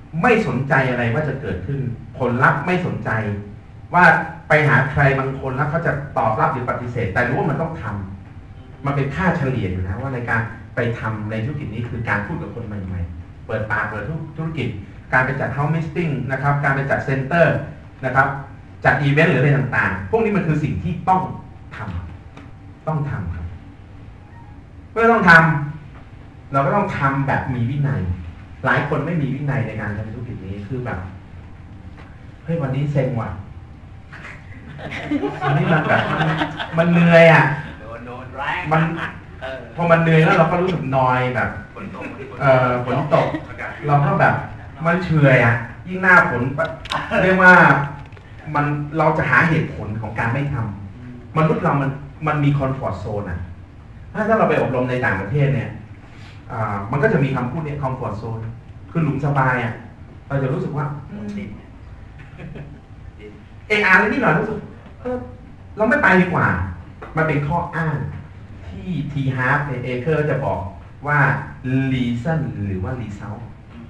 ไม่สนใจอะไรว่าจะเกิดขึ้นผลลัพธ์ไม่สนใจว่าไปหาใครบางคนแล้วเขาจะตอบรับหรือปฏิเสธแต่รู้ว่ามันต้องทำมันเป็นค่าเฉลี่ยอยู่นะว่าในการไปทำในธุรกิจนี้คือการพูดกับคนใหม่ๆเปิดปากเปิดธุรกิจการไปจัดเฮาส์มิสติ้งนะครับการไปจัดเซ็นเตอร์นะครับจัดอีเวนต์หรืออะไรต่างๆพวกนี้มันคือสิ่งที่ต้องทำต้องทำครับเมื่อต้องทำเราก็ต้องทำแบบมีวินัยหลายคนไม่มีวินัยในการทำธุรกิจนี้คือแบบเฮ้ยวันนี้เซ็งว่ะวันนี้มันแบบมันมันเหนื่อยอ่ะมันพอมันเหนื่อยแล้วเราก็รู้สึกนอยแบบเอ่อฝนตกเราก็แบบมันเฉื่อยอ่ะยิ่งหน้าฝนเรียกว่ามันเราจะหาเหตุผลของการไม่ทำมนุษย์เรามันมันมีคอมฟอร์ทโซนอ่ะถ้าถ้าเราไปอบรมในต่างประเทศเนี่ยมันก็จะมีคำพูดเนี่ยคอมฟอร์ทโซนคือหลุมสบายอ่ะเราจะรู้สึกว่าเอออ่านแล้วนี่หน่อยรู้สึกเออเราไม่ไปดีกว่ามันเป็นข้ออ้างที่ทีฮาร์ฟในเอเคอร์จะบอกว่า reason หรือว่า result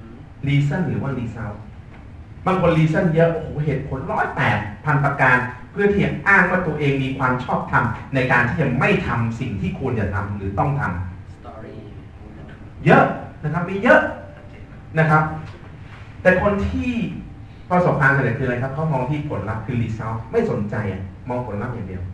reason หรือว่า result บางคน reason เยอะโอ้โหเหตุผลร้อยแปดพันประการเพื่อที่จะอ้างว่าตัวเองมีความชอบธรรมในการที่จะไม่ทำสิ่งที่ควรจะทำหรือต้องทำเยอะนะครับมีเยอะนะครับแต่คนที่ประสบความสำเร็จคืออะไรครับเขามองที่ผลลัพธ์คือ result ไม่สนใจอ่ะมองผลลัพธ์อย่างเดียว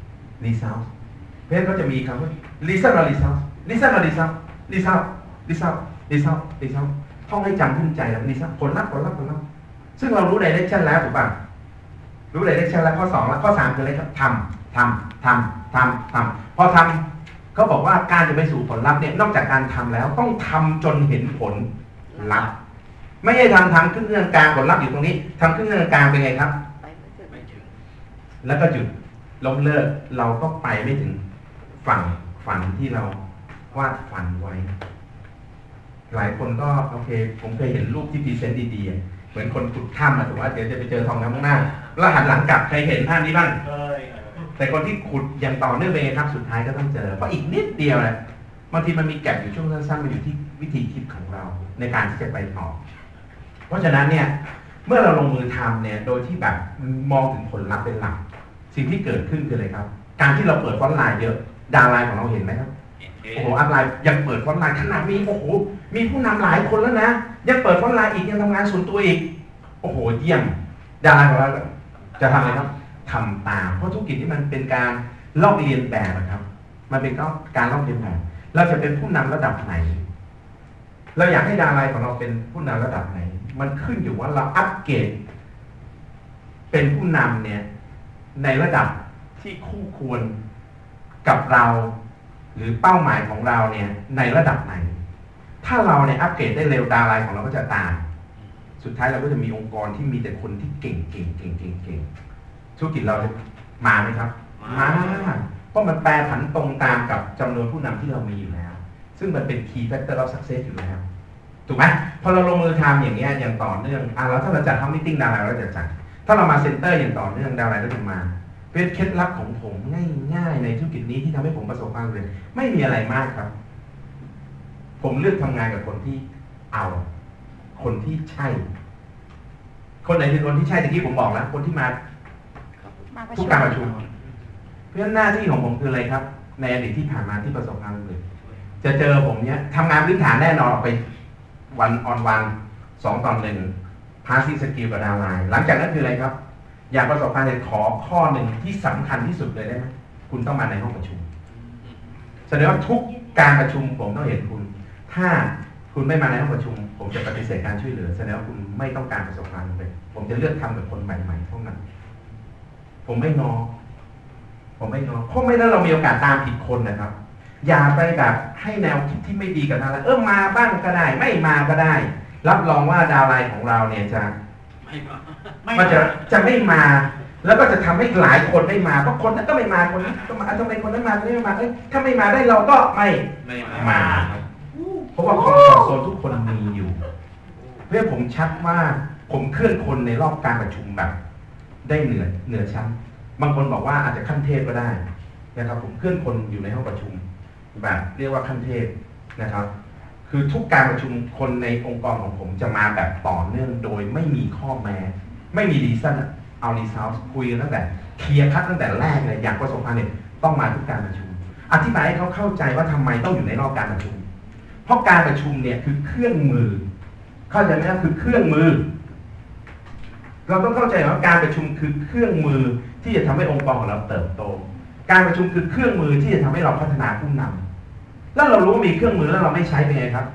result เพราะฉะนั้นก็จะมีคำว่า result และ result result และ result result result result result ท่องให้จำขึ้นใจแล้ว result ผลลัพธ์ผลลัพธ์ผลลัพธ์ซึ่งเรารู้ direction แล้วถูกป่ะรู้ direction แล้วข้อสองแล้วข้อสามคืออะไรครับทำทำทำทำทำพอทำเขาบอกว่าการจะไปสู่ผลลัพธ์เนี่ยนอกจากการทำแล้วต้องทำจนเห็นผลลัพธ์ไม่ใช่ทำทำขึ้นเรื่องกลางผลลัพธ์อยู่ตรงนี้ทำขึ้นเรื่องกลางเป็นไงครับแล้วก็หยุดล้มเลิกเราก็ไปไม่ถึงฝั่งฝันที่เราวาดฝันไว้หลายคนก็โอเคผมเคยเห็นรูปที่พรีเซนต์ดีๆเหมือนคนขุดถ้ำมาถูกว่าเดี๋ยวจะไปเจอทองคำข้างหน้าแล้วหันหลังกลับใครเห็นภาพนี้บ้างแต่คนที่ขุดอย่างต่อเนื่องเป็นไงครับสุดท้ายก็ต้องเจอเพราะอีกนิดเดียวแหละบางทีมันมีแก็บอยู่ช่วงสั้นๆมันอยู่ที่วิธีคิดของเราในการที่จะไปต่อเพราะฉะนั้นเนี่ยเมื่อเราลงมือทำเนี่ยโดยที่แบบมองถึงผลลัพธ์เป็นหลักสิ่งที่เกิดขึ้นคืออะไรครับการที่เราเปิดฟอนต์ไลน์เยอะดาวไลน์ของเราเห็นไหมครับโอ้โหอัพไลน์ยังเปิดฟอนต์ไลน์ขนาดมีโอ้โหมีผู้นำหลายคนแล้วนะยังเปิดฟอนต์ไลน์อีกยังทำงานส่วนตัวอีกโอ้โหเยี่ยมดาวไลน์ของเราจะทำอะไรครับทำตามเพราะธุรกิจที่มันเป็นการลอกเลียนแบบนะครับมันเป็นก็การลอกเลียนแบบเราจะเป็นผู้นำระดับไหนเราอยากให้ดาวไลน์ของเราเป็นผู้นำระดับไหนมันขึ้นอยู่ว่าเราอัปเกรดเป็นผู้นำเนี่ยในระดับที่คู่ควรกับเราหรือเป้าหมายของเราเนี่ยในระดับไหนถ้าเราเนี่ยอัปเกรดได้เร็วดาวไลน์ของเราก็จะตามสุดท้ายเราก็จะมีองค์กรที่มีแต่คนที่เก่งเก่งเก่งเก่งเก่งธุรกิจเราจะมาไหมครับมาเพราะมันแปรผันตรงตามกับจำนวนผู้นำที่เรามีอยู่แล้วซึ่งมันเป็น key factor of success อยู่แล้วถูกไหมพอเราลงมือทำอย่างเงี้ยอย่างต่อเนื่องอ่ะแล้วถ้าเราจัดทำมิทติ้งดาวไลน์เราจะจัดถ้าเรามาเซ็นเตอร์อย่างต่อเนื่องดาวไลน์ก็จะมาเป็นเคล็ดลับของผมง่ายๆในธุรกิจนี้ที่ทำให้ผมประสบความสำเร็จไม่มีอะไรมากครับผมเลือกทำงานกับคนที่เอาคนที่ใช่คนไหนคือคนที่ใช่ตะกี้ผมบอกแล้วคนที่มาทุกการประชุมเพราะฉะนั้นหน้าที่ของผมคืออะไรครับในอดีตที่ผ่านมาที่ประสบความสำเร็จจะเจอผมเนี้ยทำงานพื้นฐานแน่นอนออกไปวันออนวันสองตอนหนึ่งพาสซีสกิลกับดาวไลน์หลังจากนั้นคืออะไรครับอยากประสบความสำเร็จขอข้อหนึ่งที่สำคัญที่สุดเลยได้ไหมคุณต้องมาในห้องประชุมแสดงว่าทุกการประชุมผมต้องเห็นคุณถ้าคุณไม่มาในห้องประชุมผมจะปฏิเสธการช่วยเหลือแสดงว่าคุณไม่ต้องการประสบความสำเร็จผมจะเลือกทำกับคนใหม่ๆเท่านั้นผมไม่งอผมไม่งอเพราะไม่นั้นเรามีโอกาสตามผิดคนนะครับอย่าไปแบบให้แนวคิดที่ไม่ดีกับดาวไลน์เออมาบ้างก็ได้ไม่มาก็ได้รับรองว่าดาวไลน์ของเราเนี่ยจะมันจะจะไม่มาแล้วก็จะทำให้หลายคนไม่มาเพราะคนนั้นก็ไม่มาคนนี้ก็มาทำไมคนนั้นมาคนนี้ไม่มาเอ้ยถ้าไม่มาได้เราก็ไม่มาเพราะว่าคอมฟอร์ตโซนทุกคนมีอยู่เพื่อผมชัดว่าผมเคลื่อนคนในรอบการประชุมแบบได้เหนือเหนือชั้นบางคนบอกว่าอาจจะขั้นเทพก็ได้นะครับผมเคลื่อนคนอยู่ในห้องประชุมแบบเรียกว่าขั้นเทพนะครับคือทุกการประชุมคนในองค์กรของผมจะมาแบบต่อเนื่องโดยไม่มีข้อแม้ไม่มีรีซันเอารีซอสคุยกันตั้งแต่เคลียร์คัดตั้งแต่แรกเลยอยากประสบความสำเร็จต้องมาทุกการประชุมอธิบายให้เขาเข้าใจว่าทำไมต้องอยู่ในรอบการประชุมเพราะการประชุมเนี่ยคือเครื่องมือเข้าใจไหมครับคือเครื่องมือเราต้องเข้าใจว่าการประชุมคือเครื่องมือที่จะทำให้องค์กรของเราเติบโตการประชุมคือเครื่องมือที่จะทำให้เราพัฒนาผู้นำแล้วเรารู้ว่ามีเครื่องมือแล้วเราไม่ใช้เป็นไงครับ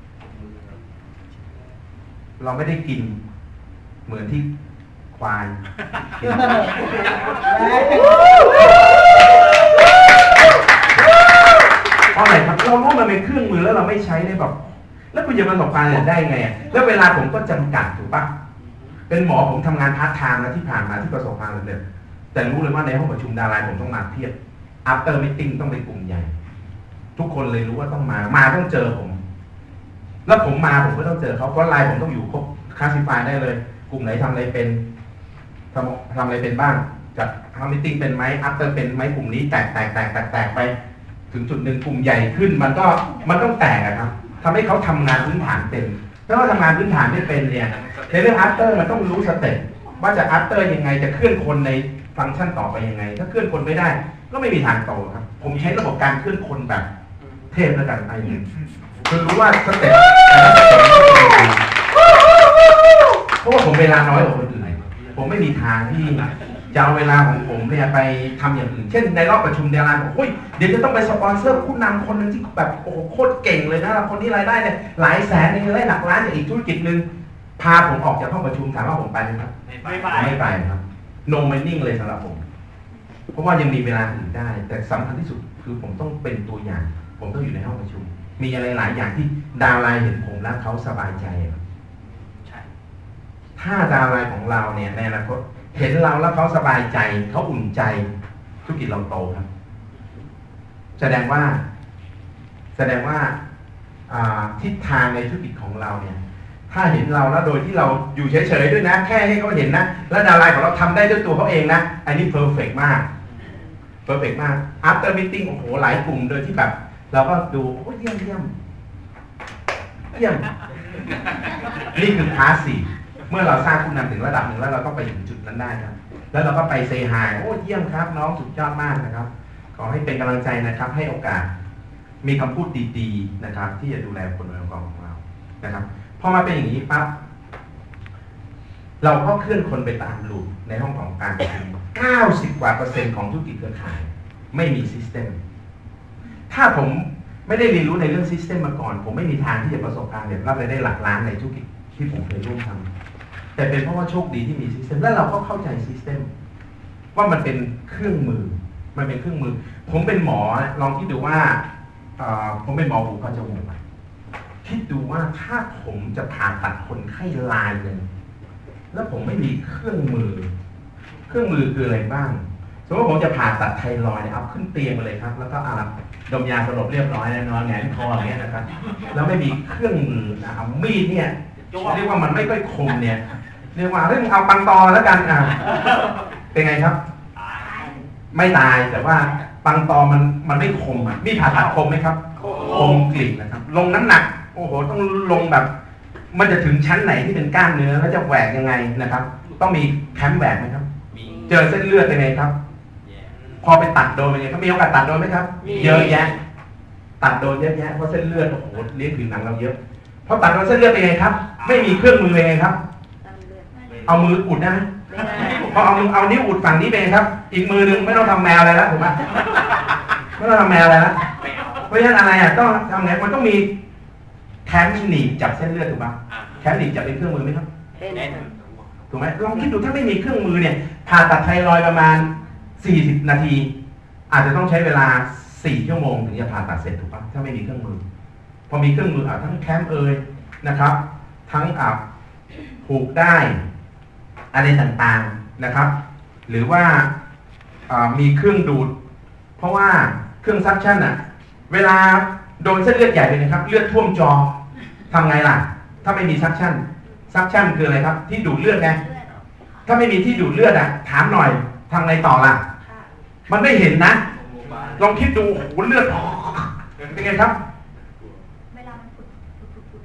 เราไม่ได้กินเหมือนที่ควายเพราะอะไรครับเรารู้มันเป็นเครื่องมือแล้วเราไม่ใช้ได้แบบแล้วคุณจะประสบความสำเร็จได้ไงแล้วเวลาผมก็จำกัดถูกปะเป็นหมอผมทำงานพาร์ทไทม์นะที่ผ่านมาที่ประสบความสำเร็จแต่รู้เลยว่าในห้องประชุมดาราผมต้องมาเพียบ after meeting ต้องเป็นกลุ่มใหญ่ทุกคนเลยรู้ว่าต้องมามาต้องเจอผมแล้วผมมาผมก็ต้องเจอเขาเพราะไลน์ผมต้องอยู่ครบคลาสสิฟายได้เลยกลุ่มไหนทำอะไรเป็นทำทำอะไรเป็นบ้างจัดทำมิทติ้งเป็นไหม after เป็นไหมกลุ่มนี้แตกแตกแตกแตกแตกไปถึงจุดหนึ่งกลุ่มใหญ่ขึ้นมันก็มันต้องแตกครับทำให้เขาทำงานพื้นฐานเป็นถ้าเขาทำงานพื้นฐานไม่เป็นเนี่ยในเรื่อง after มันต้องรู้สเต็ปว่าจะ after ยังไงจะเคลื่อนคนในฟังก์ชันต่อไปยังไงถ้าเคลื่อนคนไม่ได้ก็ไม่มีทางโตครับผมใช้ระบบการเคลื่อนคนแบบเทพแล้วกันไอ้เนี่ยคือรู้ว่าสเต็ปเพราะว่าผมเวลาน้อยกว่าคนอื่นผมไม่มีทางที่จะเอาเวลาของผมเนี่ยไปทำอย่างอื่นเช่นในรอบประชุมดาราบอกโอ้ยเดี๋ยวจะต้องไปสปอนเซอร์ผู้นำคนหนึ่งที่แบบโอ้โหโคตรเก่งเลยนะคนที่รายได้เนี่ยหลายแสนเงินได้หลักล้านจากอีกธุรกิจหนึ่งพาผมออกจากห้องประชุมถามว่าผมไปไหมครับไม่ไปไม่ไปครับ no meaning เลยสำหรับผมเพราะว่ายังมีเวลาอื่นได้แต่สำคัญที่สุดคือผมต้องเป็นตัวอย่างผมต้องอยู่ในห้องประชุมมีอะไรหลายอย่างที่ดาวไลน์เห็นผมแล้วเขาสบายใจถ้าดาวไลน์ของเราเนี่ยในอนาคตเห็นเราแล้วเขาสบายใจเขาอุ่นใจธุรกิจเราโตครับแสดงว่าแสดงว่าทิศทางในธุรกิจของเราเนี่ยถ้าเห็นเราแล้วโดยที่เราอยู่เฉยๆด้วยนะแค่ให้เขาเห็นนะแล้วดาวไลน์ของเราทำได้ด้วยตัวเขาเองนะอันนี้เพอร์เฟกต์มากเพอร์เฟกต์มาก after meeting โอ้โหหลายกลุ่มโดยที่แบบเราก็ดูโอ้เยี่ยมเยี่ยมเยี่ยมนี่คือคลาสสิกเมื่อเราสร้างผู้นำถึงระดับหนึ่งแล้วเราก็ไปถึงจุดนั้นได้ครับแล้วเราก็ไปเซฮายโอ้เยี่ยมครับน้องสุดยอดมากนะครับขอให้เป็นกำลังใจนะครับให้โอกาสมีคำพูดดีๆนะครับที่จะดูแลคนในองค์กรของเรานะครับพอมาเป็นอย่างนี้ปั๊บเราก็เคลื่อนคนไปตามลูปในห้องของการประชุมเก้าสิบกว่าเปอร์เซ็นต์ของธุรกิจเครือข่ายไม่มีซิสเต็มถ้าผมไม่ได้เรียนรู้ในเรื่องซิสเต็มมาก่อนผมไม่มีทางที่จะประสบความสำเร็จรับรายได้หลักล้านในธุรกิจที่ผมเคยร่วมทำแต่เป็นเพราะว่าโชคดีที่มีซิสเต็มและเราก็เข้าใจซิสเต็มว่ามันเป็นเครื่องมือมันเป็นเครื่องมือผมเป็นหมอลองคิดดูว่าผมเป็นหมอหูคอจมูกคิดดูว่าถ้าผมจะผ่าตัดคนไข้รายหนึ่งแล้วผมไม่มีเครื่องมือเครื่องมือคืออะไรบ้างสมมติว่าผมจะผ่าตัดไทรอยด์เอาขึ้นเตียงไปเลยครับแล้วก็อาดมยาสลบเรียบร้อยแล้วนอนแหงนคออย่างเงี้ยนะครับแล้วไม่มีเครื่องมือนะเอามีดเนี่ยเรียกว่ามันไม่ค่อยคมเนี่ยเรียกว่าเรื่องเอาปังตอแล้วกันอ่ะเป็นไงครับไม่ตายแต่ว่าปังตอมันมันไม่คมอ่ะมีผ่าตัดคมไหมครับคมกริบนะครับลงน้ำหนักโอ้โหต้องลงแบบมันจะถึงชั้นไหนที่เป็นก้านเนื้อแล้วจะแหวกยังไงนะครับต้องมีแคมแหวกไหมครับเจอเส้นเลือดเป็นไงครับพอไปตัดโดนเป็นไงครับมีโอกาสตัดโดนไหมครับเยอะแยะตัดโดนเยอะแยะเพราะเส้นเลือดโอ้โหเลี้ยงผิวหนังเราเยอะพอตัดโดนเส้นเลือดเป็นไงครับไม่มีเครื่องมือเป็นไงครับเอามืออุดได้ไหมพอเอาเอานิ้วอุดฝั่งนี้เป็นไงครับอีกมือนึงไม่ต้องทำแมวอะไรแล้วถูกไหมไม่ต้องทำแมวอะไรแล้วเพราะฉะนั้นอะไรอ่ะต้องทำไงมันต้องมีแคมหนีบจับเส้นเลือดถูกป่ะแคมหนีบจับเป็นเครื่องมือไหมครับถูกไหมลองคิดดูถ้าไม่มีเครื่องมือเนี่ยผ่าตัดไทรอยด์ประมาณสี่สิบนาทีอาจจะต้องใช้เวลาสี่ชั่วโมงถึงจะผ่าตัดเสร็จถูกป่ะถ้าไม่มีเครื่องมือพอมีเครื่องมืออ่ะทั้งแคมเอยนะครับทั้งอ่ะผูกได้อะไรต่างๆนะครับหรือว่ามีเครื่องดูดเพราะว่าเครื่องซักชั่นอ่ะเวลาโดนเส้นเลือดใหญ่เลยนะครับเลือดท่วมจอทำไงล่ะถ้าไม่มีซักชั่นซักชั่นคืออะไรครับที่ดูดเลือดไงถ้าไม่มีที่ดูดเลือดอ่ะถามหน่อยทำไงต่อล่ะมันไม่เห็นนะลองคิดดูโอ้โหเลือดเป็นไงครับ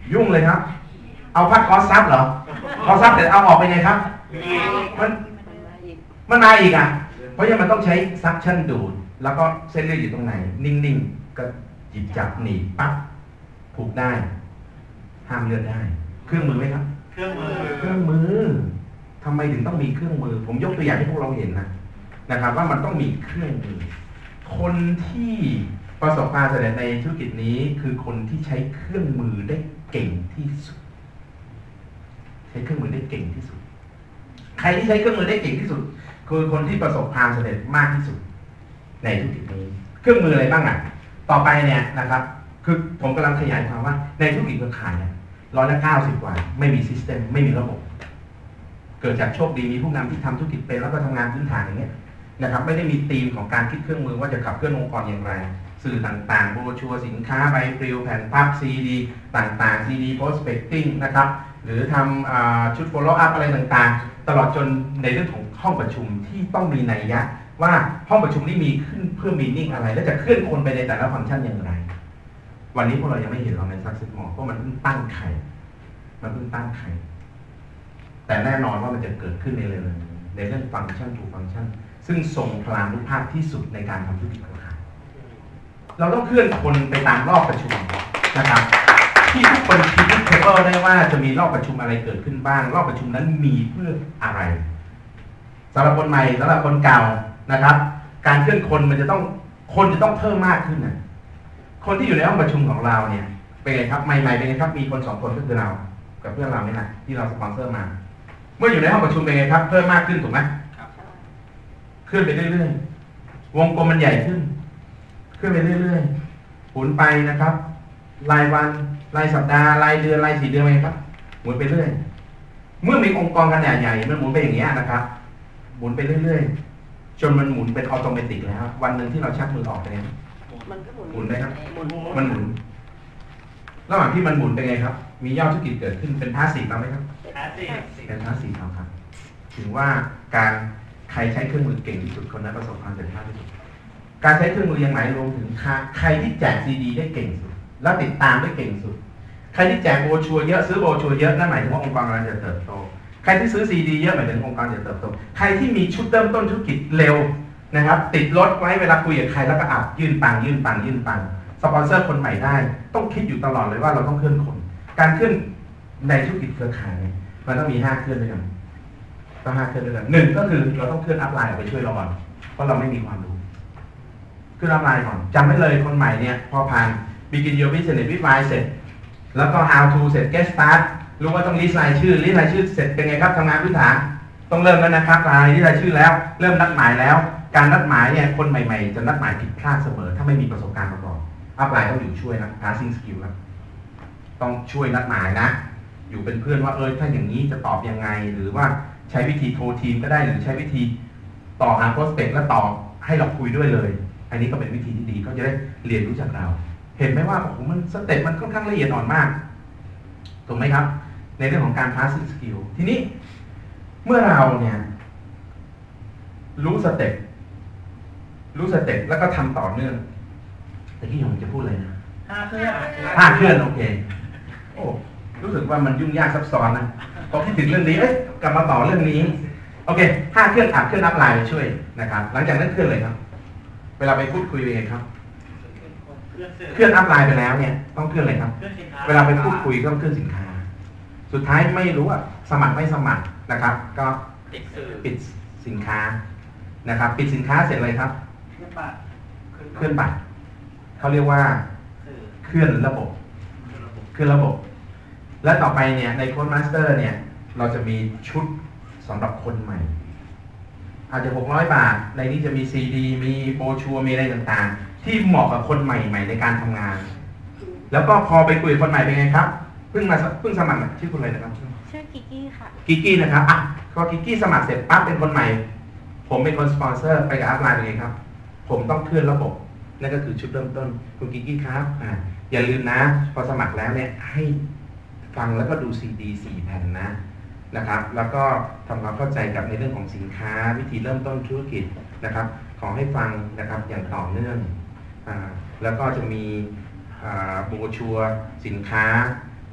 ยุ่งเลยครับเอาพัดคอซับเหรอคอซับแต่เอาออกไปไงครับมันมันมาอีกอ่ะเพราะยังมันต้องใช้ซักชั่นดูดแล้วก็เส้นเลือดอยู่ตรงไหนนิ่งๆก็หยิบจับหนีบปั๊บผูกได้ห้ามเลือดได้เครื่องมือไหมครับ
เครื่องมือ
เครื่องมือทำไมถึงต้องมีเครื่องมือผมยกตัวอย่างให้พวกเราเห็นนะนะครับว่ามันต้องมีเครื่องมือคนที่ประสบความสำเร็จในธุรกิจนี้คือคนที่ใช้เครื่องมือได้เก่งที่สุดใช้เครื่องมือได้เก่งที่สุดใครที่ใช้เครื่องมือได้เก่งที่สุดคือคนที่ประสบความสำเร็จมากที่สุดในธุรกิจนี้เครื่องมืออะไรบ้างอ่ะต่อไปเนี่ยนะครับคือผมกำลังขยายความว่าในธุรกิจเครือข่ายเนี่ยร้อยละเก้าสิบกว่าไม่มีซิสเต็มไม่มีระบบเกิดจากโชคดีมีผู้นำที่ทำธุรกิจเป็นแล้วก็ทำงานพื้นฐานอย่างเงี้ยนะครับไม่ได้มีธีมของการคิดเครื่องมือว่าจะขับเคลื่อนองค์กรอย่างไรสื่อต่างๆโบรชัวร์สินค้าใบปลิวแผ่นพับซีดีต่างๆซีดีโพสเปกติ้งนะครับหรือทำชุด follow up อะไรต่างๆตลอดจนในเรื่องของห้องประชุมที่ต้องมีนัยยะว่าห้องประชุมนี้มีขึ้นเพื่อมีนิ่งอะไรและจะเคลื่อนคนไปในแต่ละฟังก์ชันอย่างไรวันนี้พวกเรายังไม่เห็นเราในซักซิสมอเพราะมันเพิ่งตั้งไข่มันเพิ่งตั้งไข่แต่แน่นอนว่ามันจะเกิดขึ้นในเร็วๆในเรื่องฟังก์ชันถูกฟังก์ชันซึ่งทรงพลานุภาพที่สุดในการทำธุรกิจเครือข่ายเราต้องเคลื่อนคนไปตามรอบประชุมนะครับที่ทุกคนคิดเทเบิลได้ว่าจะมีรอบประชุมอะไรเกิดขึ้นบ้างรอบประชุมนั้นมีเพื่ออะไรสำหรับคนใหม่สำหรับคนเก่านะครับการเคลื่อนคนมันจะต้องคนจะต้องเพิ่มมากขึ้นนะคนที่อยู่ในห้องประชุมของเราเนี่ยเป็นไงครับใหม่ๆเป็นไงครับมีคนสองคนก็คือเรากับเพื่อนเราเนี่ยนะที่เราสปอนเซอร์มาเมื่ออยู่ในห้องประชุมเป็นไงครับเพิ่มมากขึ้นถูกไหมเคลื่อนไปเรื่อยๆวงกลมมันใหญ่ขึ้นเคลื่อนไปเรื่อยๆหมุนไปนะครับรายวันรายสัปดาห์รายเดือนรายสี่เดือนไปครับหมุนไปเรื่อยเมื่อมีองค์กรขนาดใหญ่มันหมุนไปอย่างนี้นะครับหมุนไปเรื่อยๆจนมันหมุนเป็นอัตโนมัติแล้ววันหนึ่งที่เราชักมือออกไปเนี่ย
มันก็หมุน
หมุนได้ครับมันหมุนระหว่างที่มันหมุนเป็นไงครับมียอดธุรกิจเกิดขึ้นเป็นพาสซีฟไหมครับ
พาสซีฟ
เป็นพาสซีฟครับถึงว่าการใครใช้เครื่องมือเก่งที่สุดคนนั้นประสบความสำเร็จมากที่สุดการใช้เครื่องมือยังหมายรวมถึงใครที่แจกซีดีได้เก่งสุดและติดตามได้เก่งสุดใครที่แจกโบรชัวร์เยอะซื้อโบรชัวร์เยอะนั่นหมายถึงว่าองค์กรกำลังจะเติบโตใครที่ซื้อซีดีเยอะหมายถึงองค์กรจะเติบโตใครที่มีชุดเริ่มต้นธุรกิจเร็วนะครับติดรถไว้เวลาคุยกับใครแล้วก็อับยื่นปังยื่นปังยื่นปังสปอนเซอร์คนใหม่ได้ต้องคิดอยู่ตลอดเลยว่าเราต้องเคลื่อนคนการเคลื่อนในธุรกิจเครือข่ายมันต้องมีห้าเคลื่อนด้วยกันต้องห้าเคลื่อนด้วยกันหนึ่งก็คือเราต้องเคลื่อนอัพไลน์ออกไปช่วยเราก่อนเพราะเราไม่มีความรู้เคลื่อนอัพไลน์ก่อนจำไว้เลยคนใหม่เนี่ยพอผ่าน Begin Your Business with Why เสร็จแล้วก็ How to เสร็จ Get Start รู้ว่าต้องลิสต์รายชื่อลิสต์รายชื่อเสร็จเป็นไงครับทำงานพื้นฐานต้องเริ่มแล้วนะครับรายที่รายชื่อแล้วเริ่มนัดหมายแล้วการนัดหมายเนี่ยคนใหม่ๆจะนัดหมายผิดพลาดเสมอถ้าไม่มีประสบการณ์มาก่อนอัพไลน์ต้องอยู่ช่วยนะ passing skill นะต้องช่วยนัดหมายนะอยู่เป็นเพื่อนว่าเออถ้าอย่างนี้จะตอบยังไงหรือว่าใช้วิธีโทรทีมก็ได้หรือใช้วิธีต่อหา prospect แล้วต่อให้เราคุยด้วยเลยอันนี้ก็เป็นวิธีที่ดีก็จะได้เรียนรู้จากเราเห็นไหมว่าโอ้โหมันสเต็ปมันค่อนข้างละเอียดอ่อนมากถูกไหมครับในเรื่องของการ passing skill ทีนี้เมื่อเราเนี่ยรู้สเต็ปรู้สเต็ปแล้วก็ทำต่อเนื่องแต่ที่ผมจะพูดอะไรนะ
ห้าเคลื่อน
ห้าเคลื่อนโอเคโอ้รู้สึกว่ามันยุ่งยากซับซ้อนนะพอคิดถึงเรื่องนี้เอ๊ะกลับมาต่อเรื่องนี้โอเคห้าเคลื่อนอัดเคลื่อนอัพไลน์ช่วยนะครับหลังจากนั้นเคลื่อนเลยครับเวลาไปพูดคุยเองครับเคลื่อนอัพไลน์ไปแล้วเนี่ยต้องเคลื่อนอะไรครับเวลาไปพูดคุยก็ต้องเคลื่อนสินค้าสุดท้ายไม่รู้ว่าสมัครไม่สมัครนะครับก็ปิดสินค้านะครับปิดสินค้าเสร็จเลยครับเคลื่อนบัตรเคลื่อนบัตรเขาเรียกว่าเคลื่อนระบบเคลื่อนระบบและต่อไปเนี่ยในโค้ดมาสเตอร์เนี่ยเราจะมีชุดสำหรับคนใหม่อาจจะหกร้อยบาทในนี้จะมีซีดีมีโบรชัวร์มีอะไรต่างๆที่เหมาะกับคนใหม่ๆในการทำงานแล้วก็พอไปคุยกับคนใหม่เป็นไงครับเพิ่งมาเพิ่งสมัครชื่อคุณอะไรนะครับ
ชื่อกิกกี้ค่ะ
กิกกี้นะครับอ่ะพอกิกกี้สมัครเสร็จปั๊บเป็นคนใหม่ผมเป็นคนสปอนเซอร์ไปกับอัพไลน์เป็นไงครับผมต้องเคลื่อนระบบนั่นก็คือชุดเริ่มต้นคุณกิกกี้ครับอ่าอย่าลืมนะพอสมัครแล้วเนี่ยให้ฟังแล้วก็ดูซีดีสี่แผ่นนะนะครับแล้วก็ทำความเข้าใจกับในเรื่องของสินค้าวิธีเริ่มต้นธุรกิจนะครับขอให้ฟังนะครับอย่างต่อเนื่องอ่าแล้วก็จะมีโบรชัวร์สินค้า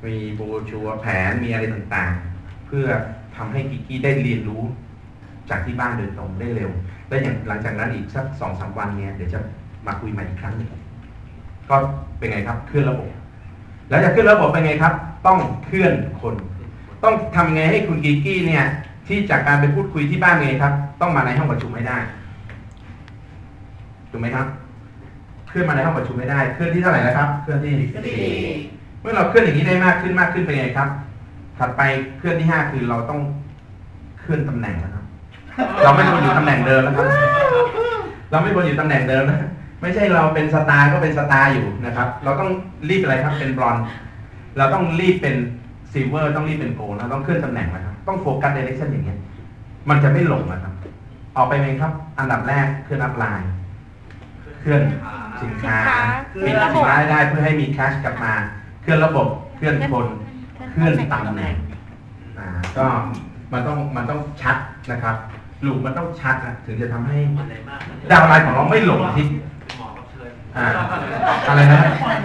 มีโบชัวแผนมีอะไรต่างๆ เพื่อทำให้กิกกี้ได้เรียนรู้จากที่บ้านโดยตรงได้เร็วและอย่างหลังจากนั้นอีกสักสองสามวันเนี่ยเดี๋ยวจะมาคุยใหม่อีกครั้งหนึ่งก็เป็นไงครับเคลื่อนระบบแล้วจะเคลื่อนระบบเป็นไงครับต้องเคลื่อนคนต้องทำไงให้คุณกิกกี้เนี่ยที่จากการไปพูดคุยที่บ้านไงครับต้องมาในห้องประชุมให้ได้ถูกไหมครับเคลื่อนมาในห้องประชุมไม่ได้เคลื่อนที่เท่าไหร่นะครับเคลื่อนที่สี่เมื่อเราเคลื่อนอย่างนี้ได้มากขึ้นมากขึ้นเป็นไงครับถัดไปเคลื่อนที่ห้าคือเราต้องเคลื่อนตำแหน่งนะครับเราไม่ควรอยู่ตำแหน่งเดิมนะครับเราไม่ควรอยู่ตำแหน่งเดิมนะไม่ใช่เราเป็นสตาร์ก็เป็นสตาร์อยู่นะครับเราต้องรีบอะไรครับเป็นบรอนซ์เราต้องรีบเป็นซิลเวอร์ต้องรีบเป็นโกลด์เราต้องเคลื่อนตำแหน่งนะครับต้องโฟกัสเดเรคชั่นอย่างเงี้ยมันจะไม่หลงนะครับออกไปเองครับอันดับแรกเคลื่อนอัพไลน์เคลื่อนสินค้ามีสินค้าได้เพื่อให้มีแคชกลับมาเคลื่อนระบบเคลื่อนคนเคลื่อนตำแหน่งอ่าก็มันต้องมันต้องชัดนะครับลูกมันต้องชัดนะถึงจะทำให้ดาวไลน์ของเราไม่หลงทิศอ่าอะไรนะ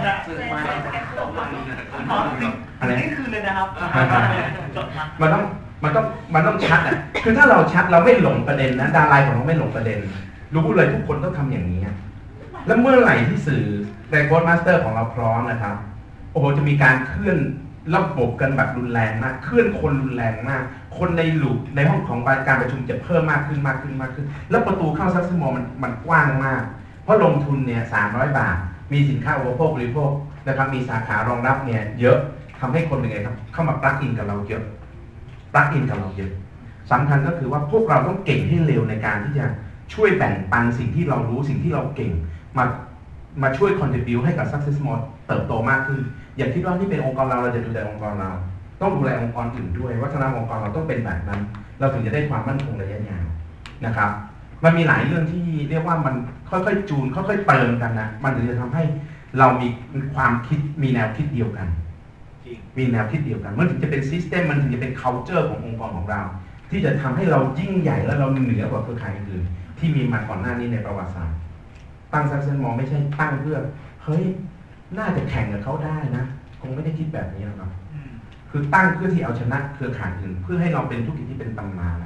อะไรนี่คือเลยนะครับมันต้องมันต้องมันต้องชัดอ่ะคือถ้าเราชัดเราไม่หลงประเด็นนะดาวไลน์ของเราไม่หลงประเด็นรู้เลยทุกคนต้องทำอย่างนี้แล้วเมื่อไหร่ที่สื่อในโค้ดมาสเตอร์ของเราพร้อมนะครับโอ้โหจะมีการเคลื่อนระบบกันแบบรุนแรงมากเคลื่อนคนรุนแรงมากคนในหลูปในห้องของการประชุมจะเพิ่มมากขึ้นมากขึ้นมากขึ้นแล้วประตูเข้าซักซิโมมันมันกว้างมากเพราะลงทุนเนี่ยสามร้อยบาทมีสินค้าอุปโภคบริโภคนะครับมีสาขารองรับเนี่ยเยอะทำให้คนเป็นไงครับเข้ามาปลั๊กอินกับเราเยอะปลั๊กอินกับเราเยอะสำคัญก็คือว่าพวกเราต้องเก่งให้เร็วในการที่จะช่วยแบ่งปันสิ่งที่เรารู้สิ่งที่เราเก่งมามาช่วย contribute ให้กับ Success Mode เติบโตมากขึ้นอย่าคิดว่านี่เป็นองค์กรเราเราจะดูแลองค์กรเราต้องดูแลองค์กรอื่นด้วยวัฒนธรรมองค์กรเราต้องเป็นแบบนั้นเราถึงจะได้ความมั่นคงระยะยาวนะครับมันมีหลายเรื่องที่เรียกว่ามันค่อยๆจูนค่อยๆเติมกันนะมันถึงจะทำให้เรามีความคิดมีแนวคิดเดียวกันมีแนวคิดเดียวกันมันถึงจะเป็น system มันถึงจะเป็น culture ขององค์กรของเราที่จะทำให้เรายิ่งใหญ่และเราเหนือกว่าเครือข่ายอื่นที่มีมาก่อนหน้านี้ในประวัติศาสตร์ตั้งซักเซนมองไม่ใช่ตั้งเพื่อเฮ้ยน่าจะแข่งกับเขาได้นะคงไม่ได้คิดแบบนี้หรอกคือตั้งเพื่อที่เอาชนะเครือข่ายอื่นเพื่อให้เราเป็นธุรกิจที่เป็นตำนาน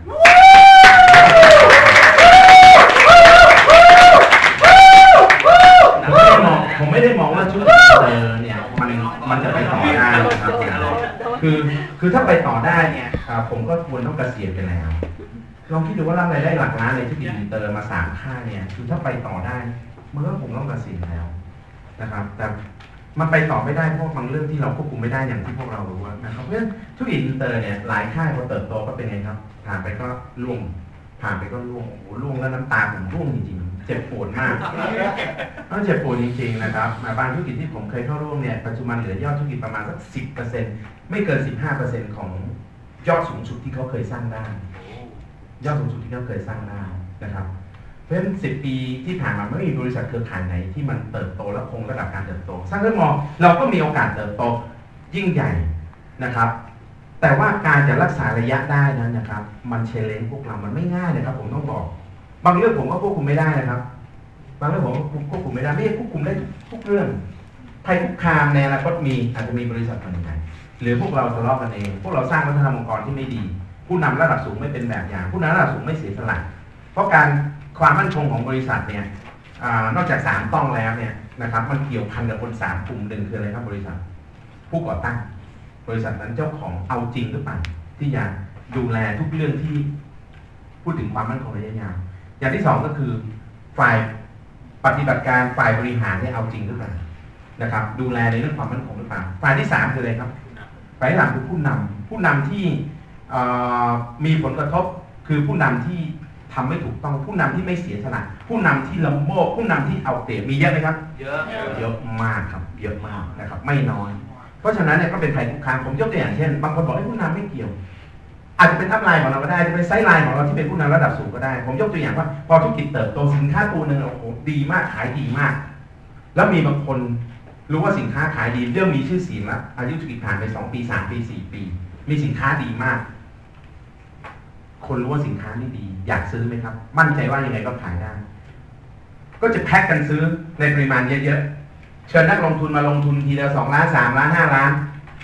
ผมไม่ได้มองว่าธุรกิจเจอเนี่ยมันมันจะไปต่อได้นะครับคือคือถ้าไปต่อได้เนี่ยผมก็ควรต้องเกษียณไปแล้วลองคิดดูว่าเรารายได้หลักล้านในธุรกิจอินเตอร์มาสามค่าเนี่ยคือถ้าไปต่อได้มันก็คงต้องเกษียณแล้วนะครับแต่มันไปต่อไม่ได้เพราะบางเรื่องที่เราควบคุมไม่ได้อย่างที่พวกเรารู้นะครับเพราะฉะนั้นธุรกิจอินเตอร์เนี่ยหลายค่ายพอเติบโตก็เป็นไงครับผ่านไปก็ล่วงผ่านไปก็ล่วงโอ้โหล่วงแล้วน้ำตาผมร่วงจริงๆเจ็บปวดมากต้องเจ็บปวดจริงๆนะครับบางธุรกิจที่ผมเคยเข้าร่วมเนี่ยปัจจุบันเหลือยอดธุรกิจประมาณสักสิบเปอร์เซ็นต์ไม่เกินสิบห้าเปอร์เซ็นต์ของยอดสูงสุดที่เขาเคยสร้างได้ยอดสูงสุดที่เขาเคยสร้างได้นะครับเพราะฉะนั้นสิบปีที่ผ่านมาไม่มีบริษัทเครือข่ายไหนที่มันเติบโตและคงระดับการเติบโตสร้างเรื่องมองเราก็มีโอกาสเติบโตยิ่งใหญ่นะครับแต่ว่าการจะรักษาระยะได้นั้นนะครับมันเชลเลนจ์พวกเรามันไม่ง่ายนะครับผมต้องบอกบางเรื่องผมก็ควบคุมไม่ได้นะครับบางเรื่องผมก็ควบคุมไม่ได้ไม่ใช่ควบคุมได้ทุกเรื่องภัยคุกคามในอนาคตมีอาจจะมีบริษัทคนหนึ่งหรือพวกเราทะเลาะกันเองพวกเราสร้างวัฒนธรรมองค์กรที่ไม่ดีผู้นำระดับสูงไม่เป็นแบบอย่างผู้นำระดับสูงไม่เสียสละเพราะการความมั่นคงของบริษัทเนี่ยนอกจากสามต้องแล้วเนี่ยนะครับมันเกี่ยวพันกับคนสามกลุ่มหนึ่งคืออะไรครับบริษัทผู้ก่อตั้งบริษัทนั้นเจ้าของเอาจริงหรือเปล่าที่จะดูแลทุกเรื่องที่พูดถึงความมั่นคงระยะยาวอย่างที่สองก็คือฝ่ายปฏิบัติการฝ่ายบริหารเนี่ยเอาจริงหรือเปล่านะครับดูแลในเรื่องความมั่นคงหรือเปล่าฝ่ายที่สามคืออะไรครับฝ่ายที่สามคือผู้นำผู้นำที่มีผลกระทบคือผู้นำที่ทำไม่ถูกต้องผู้นำที่ไม่เสียสละผู้นำที่ละโมบผู้นำที่เอาเปรียบมีเยอะไหมครับเยอะเยอะมากครับเยอะมากนะครับไม่น้อยเพราะฉะนั้นเนี่ยก็เป็นภัยคุกคามผมยกตัวอย่างเช่นบางคนบอกให้ผู้นำไม่เกี่ยวอาจจะเป็นอัพไลน์ของเราก็ได้จะเป็นไซด์ไลน์ของเราที่เป็นผู้นำระดับสูงก็ได้ผมยกตัวอย่างว่าพอธุรกิจเติบโตสินค้าตัวหนึ่งโอ้โหดีมากขายดีมากแล้วมีบางคนรู้ว่าสินค้าขายดีเริ่มมีชื่อเสียงแล้วอายุธุรกิจผ่านไปสองปีสามปีสี่ปีมีสินค้าดีมากคนรู้ว่าสินค้านี่ดีอยากซื้อไหมครับมั่นใจว่ายังไงก็ขายได้ก็จะแพ็คกันซื้อในปริมาณเยอะๆเชิญนักลงทุนมาลงทุนทีละสองล้านสามล้านห้าล้าน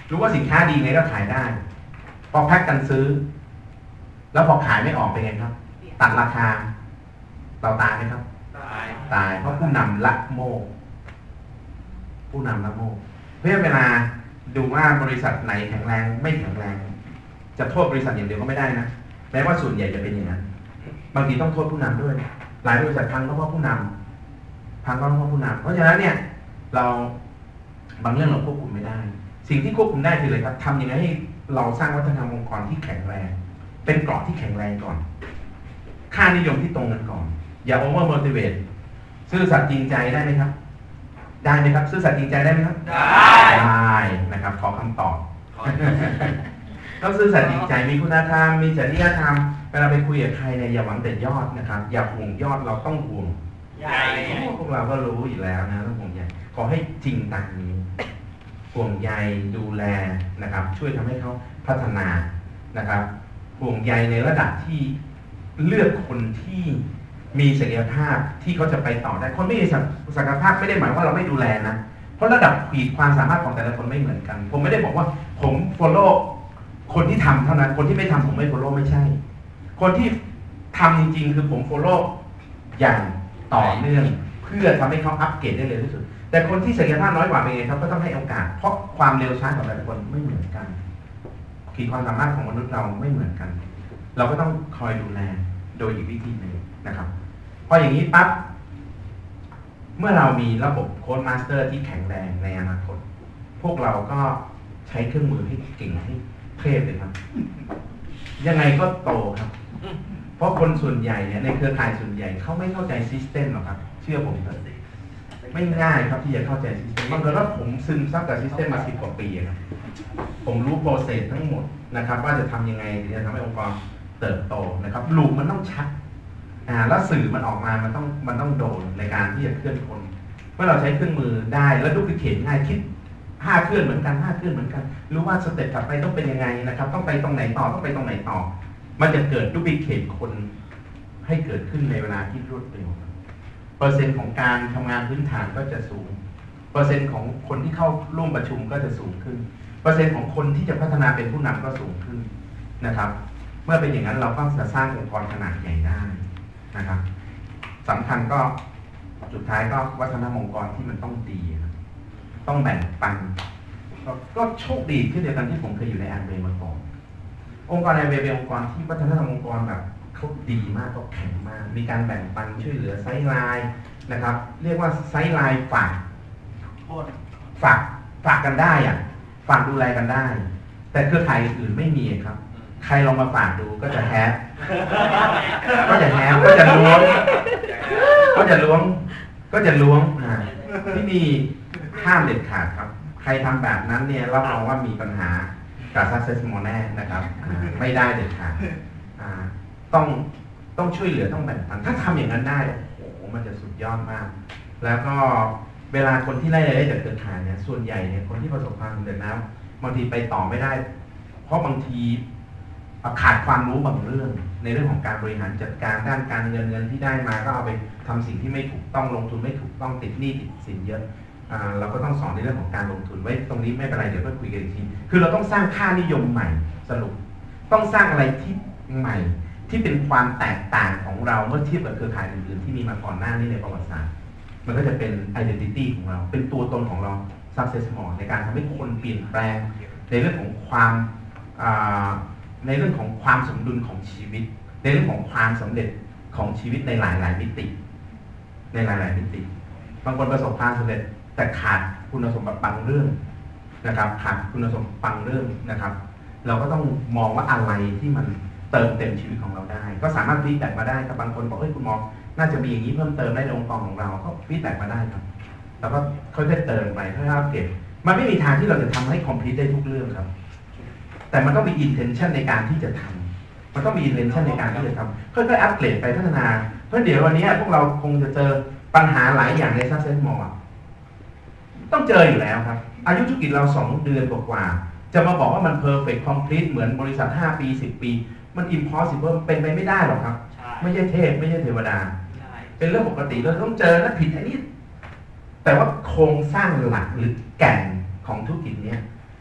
รู้ว่าสินค้าดีไงก็ขายได้พอแพ็กกันซื้อ แล้วพอขายไม่ออกเป็นไงครับ ตัดราคาเราตายไหมครับตายตายเพราะผู้นำละโมบผู้นำละโมบเพื่อเวลาดูว่าบริษัทไหนแข็งแรงไม่แข็งแรง จะโทษบริษัทอย่างเดียวก็ไม่ได้นะแม้ว่าส่วนใหญ่จะเป็นอย่างนั้นบางทีต้องโทษผู้นำด้วยหลายบริษัทพังก็เพราะผู้นำพังก็เพราะผู้นำเพราะฉะนั้นเนี่ยเราบางเรื่องเราควบคุมไม่ได้ สิ่งที่ควบคุมได้คืออะไรครับทำยังไงให้เราสร้างวัฒนธรรมองค์กรที่แข็งแรงเป็นเกราะที่แข็งแรงก่อนค่านิยมที่ตรงกันก่อนอย่าโอเวอร์โมทิเวตซื่อสัตย์จริงใจได้ไหมครับได้ไหมครับซื่อสัตย์จริงใจได้ไหมครับได้ได้นะครับขอคำตอบต้องซื่อสัตย์จริงใจมีคุณธรรมมีจริยธรรมเวลาไปคุยกับใครเนี่ยอย่าหวังแต่ยอดนะครับอย่าห่วงยอดเราต้องห่วงใหญ่พวกเราก็รู้อยู่แล้วนะต้องห่วงใหญ่ขอให้จริงตามนี้ห่วงใยดูแลนะครับช่วยทำให้เขาพัฒนานะครับห่วงใยในระดับที่เลือกคนที่มีศักยภาพที่เขาจะไปต่อได้คนไม่มีศักยภาพไม่ได้หมายว่าเราไม่ดูแลนะเพราะระดับขีดความสามารถของแต่ละคนไม่เหมือนกันผมไม่ได้บอกว่าผม follow คนที่ทำเท่านั้นคนที่ไม่ทำผมไม่ follow ไม่ใช่คนที่ทำจริงๆคือผม follow อย่างต่อเนื่องเพื่อทำให้เขาอัปเกรดได้เร็วที่สุดแต่คนที่ศักยภาพน้อยกว่าเป็นไงครับก็ต้องให้โอกาสเพราะความเร็วช้าของแต่ละคนไม่เหมือนกันขีดความสามารถของมนุษย์เราไม่เหมือนกันเราก็ต้องคอยดูแลโดยอีกวิธีหนึ่งนะครับพออย่างนี้ปั๊บเมื่อเรามีระบบโค้ดมาสเตอร์ที่แข็งแรงในอนาคตพวกเราก็ใช้เครื่องมือให้เก่งให้เทพเลยครับยังไงก็โตครับเพราะคนส่วนใหญ่เนี่ยในเครือข่ายส่วนใหญ่เขาไม่เข้าใจซิสเต็มหรอกครับเชื่อผมเถอะไม่ง่ายครับที่จะเข้าใจซิสเต็มบางคนว่าผมซึมซับกับซิสเต็มมาสิบกว่าปีครับผมรู้โปรเซสทั้งหมดนะครับว่าจะทำยังไงถึงจะทำให้องค์กรเติบโตนะครับลูกมันต้องชัดอ่าแล้วสื่อมันออกมามันต้องมันต้องโดนในการที่จะเคลื่อนคนเมื่อเราใช้เครื่องมือได้แล้วดูพิเขตง่ายคิดห้าเคลื่อนเหมือนกันห้าเคลื่อนเหมือนกันรู้ว่าสเต็ปถัดไปต้องเป็นยังไงนะครับต้องไปตรงไหนต่อต้องไปตรงไหนต่อมันจะเกิดดูพิเขตคนให้เกิดขึ้นในเวลาที่รวดเร็วเปอร์เซ็นต์ของการทำงานพื้นฐานก็จะสูงเปอร์เซ็นต์ของคนที่เข้าร่วมประชุมก็จะสูงขึ้นเปอร์เซ็นต์ของคนที่จะพัฒนาเป็นผู้นำก็สูงขึ้นนะครับเมื่อเป็นอย่างนั้นเราก็จะสร้างองค์กรขนาดใหญ่ได้นะครับสำคัญก็สุดท้ายก็วัฒนธรรมองค์กรที่มันต้องดีต้องแบ่งปันก็โชคดีที่เดียวกันที่ผมเคยอยู่ในแอมเบย์มาก่อนองค์กรแอมเบย์เป็นองค์กรที่วัฒนธรรมองค์กรแบบเขาดีมากเขาแข็งมากมีการแบ่งปันช่วยเหลือไซด์ไลน์นะครับเรียกว่าไซด์ไลน์ฝากฝากฝากกันได้อ่ะฝากดูแลกันได้แต่เครือข่ายอื่นไม่มีครับใครลองมาฝากดูก็จะแฮปก็จะแฮปก็จะล้วงก็จะล้วงก็จะล้วงอ่าที่นี่ห้ามเด็ดขาดครับใครทำแบบนั้นเนี่ยรับรองว่ามีปัญหากับ success model แน่นะครับไม่ได้เด็ดขาดต้องต้องช่วยเหลือต้องแบ่งปันถ้าทำอย่างนั้นได้โอ้โหมันจะสุดยอดมาก แล้วก็เวลาคนที่ได้รายได้จากเครือข่ายเนี่ยส่วนใหญ่เนี่ยคนที่ประสบความสำเร็จแล้วบางทีไปต่อไม่ได้เพราะบางทีขาดความรู้บางเรื่องในเรื่องของการบริหารจัดการด้านการเงินเงินที่ได้มาก็เอาไปทำสิ่งที่ไม่ถูกต้องลงทุนไม่ถูกต้องติดหนี้ติดสินเยอะเราก็ต้องสอนในเรื่องของการลงทุนไว้ตรงนี้ไม่เป็นไรเดี๋ยวก็คุยกันอีกทีคือเราต้องสร้างค่านิยมใหม่สรุปต้องสร้างอะไรที่ใหม่ที่เป็นความแตกต่างของเราเมื่อเทียบกับเครือข่ายอื่นๆที่มีมาก่อนหน้านี้ในประวัติศาสตร์มันก็จะเป็น identity ของเราเป็นตัวตนของเรา success more ในการทำให้คนเปลี่ยนแปลงในเรื่องของความในเรื่องของความสมดุลของชีวิตในเรื่องของความสำเร็จของชีวิตในหลายๆมิติในหลายๆมิติบางคนประสบความสำเร็จแต่ขาดคุณสมบัติบางเรื่องนะครับขาดคุณสมบัติบางเรื่องนะครับเราก็ต้องมองว่าอะไรที่มันเติมเต็มชีวิตของเราได้ก็สามารถฟีดแบ็กมาได้ครับบางคนบอกเฮ้ยคุณหมอน่าจะมีอย่างนี้เพิ่มเติมได้ในองค์กรของเราก็ฟีดแบ็กมาได้ครับแล้วก็ค่อยๆเติมไปค่อยๆอัปเกรดมันไม่มีทางที่เราจะทำให้คอมพลีทได้ทุกเรื่องครับแต่มันต้องมี intention ในการที่จะทำมันต้องมี intention ในการที่จะทำค่อยๆอัปเกรดไปพัฒนาเพราะเดี๋ยววันนี้พวกเราคงจะเจอปัญหาหลายอย่างใน success more ต้องเจออยู่แล้วครับอายุธุรกิจเราสองเดือนกว่าจะมาบอกว่ามัน perfect complete เหมือนบริษัทห้าปีสิบปีมัน impossible เป็นไปไม่ได้หรอกครับไม่ใช่เทพไม่ใช่เทวดาเป็นเรื่องปกติเราต้องเจอและผิดอันนี้แต่ว่าโครงสร้างหลักหรือแก่นของธุรกิจนี้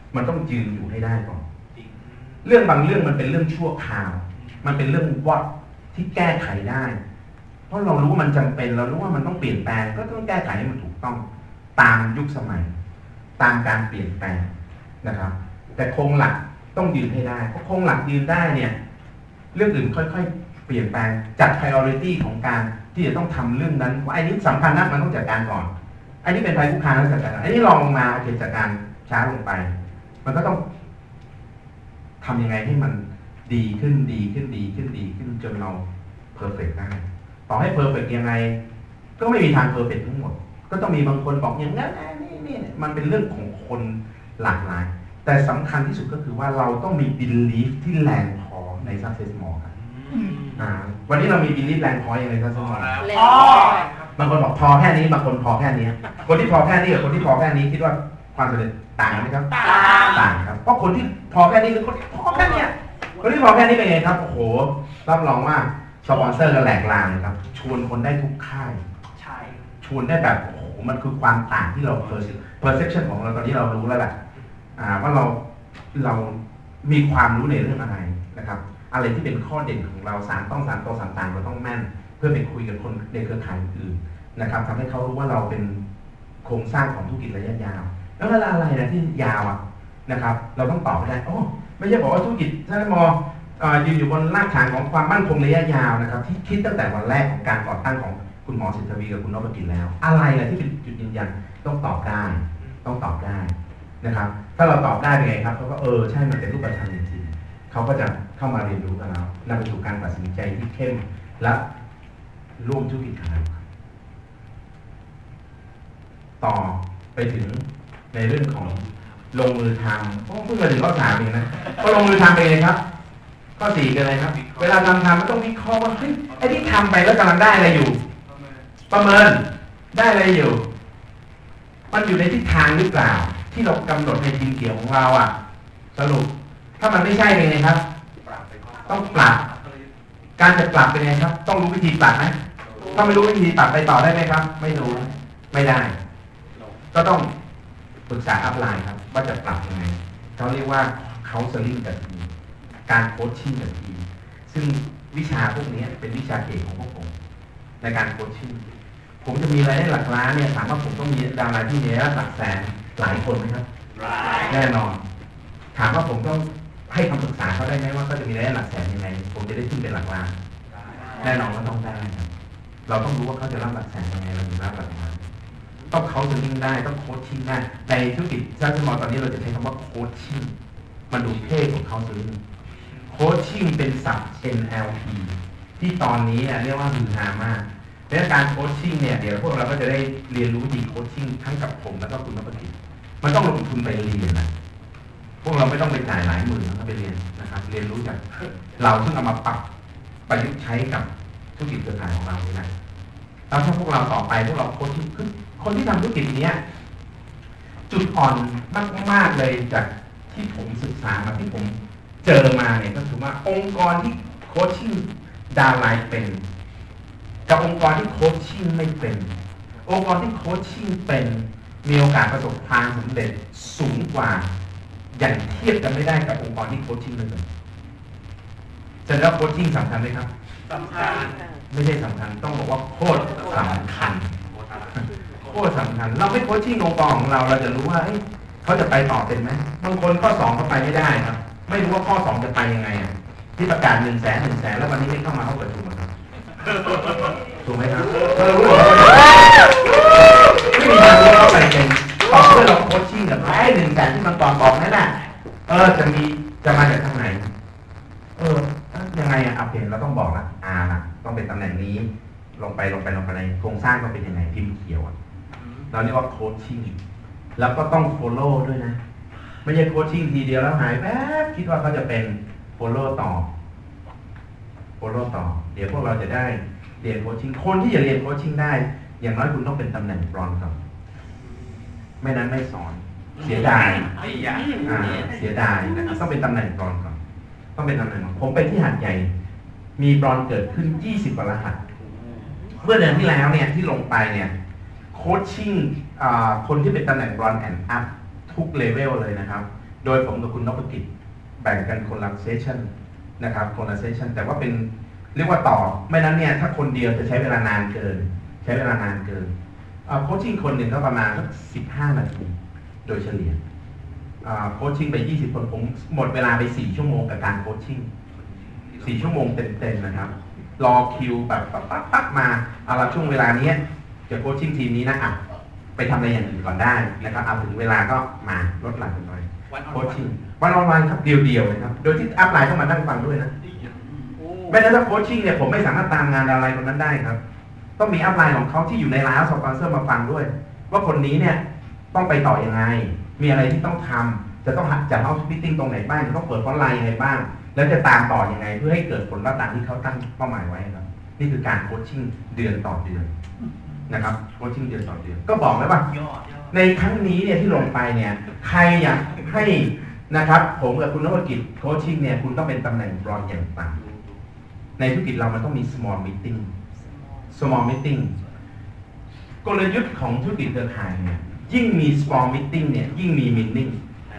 มันต้องยืนอยู่ให้ได้ก่อนเรื่องบางเรื่องมันเป็นเรื่องชั่วคราวมันเป็นเรื่องวัดที่แก้ไขได้เพราะเรารู้ว่ามันจำเป็นเรารู้ว่ามันต้องเปลี่ยนแปลงก็ต้องแก้ไขให้มันถูกต้องตามยุคสมัยตามการเปลี่ยนแปลงนะครับแต่โครงหลักต้องยืนให้ได้เพราะโครงหลักยืนได้เนี่ยเรื่องอื่นค่อยๆเปลี่ยนแปลงจัด priority ของการที่จะต้องทำเรื่องนั้นว่าไอ้นี้สำคัญนะมันต้องจัดการก่อนไอ้นี้เป็นภัยคุกคามแล้วจัดการไอ้นี้ลองลงมาโอเคจัดการช้าลงไปมันก็ต้องทำยังไงให้มันดีขึ้นดีขึ้นดีขึ้นดีขึ้นจนเราเพอร์เฟกต์ได้ต่อให้เพอร์เฟกต์ยังไงก็ไม่มีทางเพอร์เฟกต์ทั้งหมดก็ต้องมีบางคนบอกอย่างนั้นนี่นี่มันเป็นเรื่องของคนหลากหลายแต่สำคัญที่สุดก็คือว่าเราต้องมี belief ที่แรงพอใน success more ครับอ่าวันนี้เรามี belief แรงพออย่างไร success more
แล้ว
บางคนบอกพอแค่นี้บางคนพอแค่นี้คนที่พอแค่นี้กับคนที่พอแค่นี้คิดว่าความสำเร็จต่างกันไหมครับต่างครับเพราะคนที่พอแค่นี้คือคนที่พอแค่นี้คนที่พอแค่นี้เป็นไงครับโอ้โหรับรองว่าสปอนเซอร์กันแหลกลานเลยครับชวนคนได้ทุกค่ายใช่ชวนได้แบบโอ้โหมันคือความต่างที่เรา perception ของเราตอนนี้เรารู้แล้วแหละว่าเราเรามีความรู้ในเรื่องอะไรนะครับอะไรที่เป็นข้อเด่นของเราสารต้องสารโตสารต่างเราต้องแม่นเพื่อไปคุยกับคนในเครือข่ายอื่นนะครับทำให้เขารู้ว่าเราเป็นโครงสร้างของธุรกิจระยะยาวแล้วอะไรนะที่ยาวอ่ะนะครับเราต้องตอบให้ได้โอ้ไม่ใช่บอกว่าธุรกิจถ้ามองยืนอยู่บนรากฐานของความมั่นคงระยะยาวนะครับที่คิดตั้งแต่วันแรกของการก่อตั้งของคุณหมอสิทธวีกับคุณนพกิจแล้วอะไรนะที่เป็นจุดยืนยันต้องตอบได้ต้องตอบได้นะครับถ้าเราตอบได้เป็นไงครับเขาก็เออใช่มันเป็นรูปธรรมจริงๆเขาก็จะเข้ามาเรียนรู้กับเรานำไปสู่การตัดสินใจที่เข้มและร่วมธุรกิจกับเราต่อไปถึงในเรื่องของลงมือทำเพราะเพิ่งมาถึงข้อสามเองนะก็ลงมือทำไปเลยครับข้อสี่กันเลยครับเวลาทำทำมันต้องวิเคราะห์ว่าเฮ้ยไอ้ที่ทำไปแล้วกำลังได้อะไรอยู่ประเมินได้อะไรอยู่มันอยู่ในทิศทางหรือเปล่าที่เรากำหนดในทีมเกี่ยวของเราอ่ะสรุปถ้ามันไม่ใช่เป็นไงครับต้องปรับการจะปรับเป็นไงครับต้องรู้วิธีปรับไหมถ้าไม่รู้วิธีปรับไปต่อได้ไหมครับไม่รู้ไม่ได้ก็ต้องปรึกษาอัพไลน์ครับว่าจะปรับยังไงเขาเรียกว่าเขาสลิงกับทีมการโค้ชชิ่งกับทีมซึ่งวิชาพวกนี้เป็นวิชาเอกของพวกผมในการโค้ชชิ่งผมจะมีรายได้หลักล้านเนี่ยถามว่าผมต้องมีดาวน์ไลน์ที่มีระดับหลักแสนหลายคนไหมครับแน่นอนถามว่าผมต้องให้คำปรึกษาเขาได้ไหมว่าเขาจะมีรายได้หลักแสนยังไงผมจะได้ขึ้นเป็นหลักล้านแน่นอนว่าต้องได้ครับเราต้องรู้ว่าเขาจะรับหลักแสนยังไงเราถึงรับหลักล้านต้องเขาจะลิงได้ต้องโค้ชชิ่งได้ในธุรกิจสร้างสมองตอนนี้เราจะใช้คำว่าโค้ชชิ่งมันดูเท่ของเขาจะลิงโค้ชชิ่งเป็นศัพท์ เอ็น แอล พี ที่ตอนนี้เรียกว่าฮือฮามากในการโค้ชชิ่งเนี่ยเดี๋ยวพวกเราก็จะได้เรียนรู้วิธีโค้ชชิ่งทั้งกับผมแล้วก็คุณนพกิจมันต้องลงทุนไปเรียนนะพวกเราไม่ต้องไปจ่ายหลายหมื่นแล้วไปเรียนนะครับเรียนรู้จากเราซึ่งเอามาปรับประยุกต์ใช้กับธุรกิจเครือข่ายของเราเลยนะแล้วถ้าพวกเราต่อไปพวกเราโค้ชคือคนที่ทำธุรกิจนี้จุดอ่อนมากๆเลยจากที่ผมศึกษามาที่ผมเจอมาเนี่ยก็คือว่าองค์กรที่โค้ชชิ่งดาวน์ไลน์เป็นกับองค์กรที่โค้ชชิ่งไม่เป็นองค์กรที่โค้ชชิ่งเป็นมีโอกาสประสบความสำเร็จสูงกว่าอย่างเทียบกันไม่ได้กับองค์กรที่โค้ชชิ่งไม่เป็นจะแล้วโค้ชชิ่งสำคัญไหมครับสำคัญไม่ใช่สำคัญต้องบอกว่าโคตรสำคัญโคตรสำคัญเราไม่โค้ชชิ่งองค์กรของเราเราจะรู้ว่าเขาจะไปต่อเป็นไหมบางคนข้อสองเขาไปไม่ได้ครับไม่รู้ว่าข้อสองจะไปยังไงอ่ะที่ประกาศหนึ่งแสนหนึ่งแสนแล้ววันนี้ไม่เข้ามาเข้าประชุมครับถูกไหมครับเรารู้ว่าไม่มีทางรู้เข้าไปเป็นต่อเพื่อเราโค้ชชิ่งกับไอ้หนึ่งแสนที่มันก่อนบอกนั่นน่ะเออจะมีจะมาจากทางไหนเออยังไงอ่ะโอเคเราต้องบอกละอ่านะต้องเป็นตำแหน่งนี้ลงไปลงไปลงไปในโครงสร้างต้องเป็นยังไงพิมพ์เขียวอ่ะเราเรียกว่าโค้ชชิ่งแล้วก็ต้อง follow ด้วยนะไม่ใช่โค้ชชิ่งทีเดียวแล้วหายแป๊บคิดว่าเขาจะเป็น follow ต่อ follow ต่อเดี๋ยวพวกเราจะได้เรียนโค้ชชิ่งคนที่จะเรียนโค้ชชิ่งได้อย่างน้อยคุณต้องเป็นตำแหน่งบรอนซ์ก่อนไม่นั้นไม่สอนเสียดายอ่าเสียดายนะครับต้องเป็นตำแหน่งบรอนซ์ก่อนต้องเป็นตำแหน่งผมไปที่หาดใหญ่มีบรอนซ์เกิดขึ้นยี่สิบกว่ารหัสเมื่อเดือนที่แล้วเนี่ยที่ลงไปเนี่ยโค้ชชิ่งคนที่เป็นตำแหน่งบรอนซ์แอนด์อัพทุกเลเวลเลยนะครับโโดยผมกับคุณนพกิจแบ่งกันคนละเซสชั่นนะครับคนละเซสชั่นแต่ว่าเป็นเรียกว่าต่อไม่นั้นเนี่ยถ้าคนเดียวจะใช้เวลานานเกินใช้เวลานานเกินโคชชิ่งคนหนึ่งก็ประมาณสักสิบห้านาทีโดยเฉลี่ยโคชชิ่งไปยี่สิบคนผมหมดเวลาไปสี่ชั่วโมงกับการโคชชิ่งสี่ชั่วโมงเต็มๆนะครับรอคิวแบบปั๊บปั๊บปั๊บมาเอาละช่วงเวลานี้จะโคชชิ่งทีมนี้นะอ่ะไปทำอะไรอย่างอื่นก่อนได้นะครับเอาถึงเวลาก็มาลดหลั่นกันหน่อยโคชชิ่งวันออนไลน์ครับเดียวๆนะครับโดยที่อัพไลน์ต้องมานั่งฟังด้วยนะไม่นั้นถ้าโคชชิ่งเนี่ยผมไม่สามารถตามงานอะไรคนนั้นได้ครับต้องมีอัพไลน์ของเขาที่อยู่ในร้านสปอนเซอร์มาฟังด้วยว่าคนนี้เนี่ยต้องไปต่อยังไงมีอะไรที่ต้องทำจะต้องจะเอามิทติ้งตรงไหนบ้างจะต้องเปิดออนไลน์ยังไงบ้างแล้วจะตามต่อยังไงเพื่อให้เกิดผลลัพธ์ตามที่เขาตั้งเป้าหมายไว้ครับนี่คือการโคชชิ่งเดือนต่อเดือนนะครับโคชชิ่งเดือนต่อเดือนก็บอกแล้วว่าในครั้งนี้เนี่ยที่ลงไปเนี่ยใครอยากให้นะครับผมกับคุณนพกิจโคชชิ่งเนี่ยคุณต้องเป็นตำแหน่งบรอนอย่างต่ำในธุรกิจเรามันต้องมี small meeting small meeting กลยุทธ์ของธุรกิจเครือข่ายเนี่ยยิ่งมี small meeting เนี่ยยิ่งมี meaning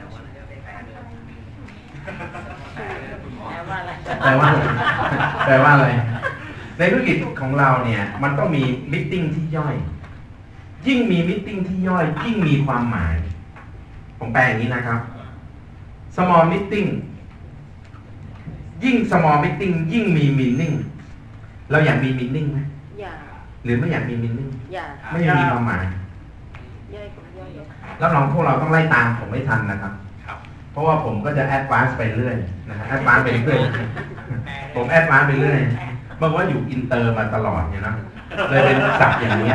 แปลว่าแปลว่าอะไรในธุรกิจของเราเนี่ยมันต้องมี meeting ที่ย่อยยิ่งมี meeting ที่ย่อยยิ่งมีความหมายผมแปลอย่างนี้นะครับ small meeting ยิ่ง small meeting ยิ่งมี meaning เราอยากมี meaning ไหม
อยาก
หรือไม่อยากมี meaning
อยาก
ไม่อยากมีความหมาย
ย่อยย่อย
แล้วลองพวกเราต้องไล่ตามผมไม่ทันนะครับเพราะว่าผมก็จะ advance ไปเรื่อยนะฮะ advance ไปเรื่อยผม advance ไปเรื่อยเมื่อว่าอยู่อินเตอร์มาตลอดเนี่ยนะเลยเป็นศัพท์อย่างนี้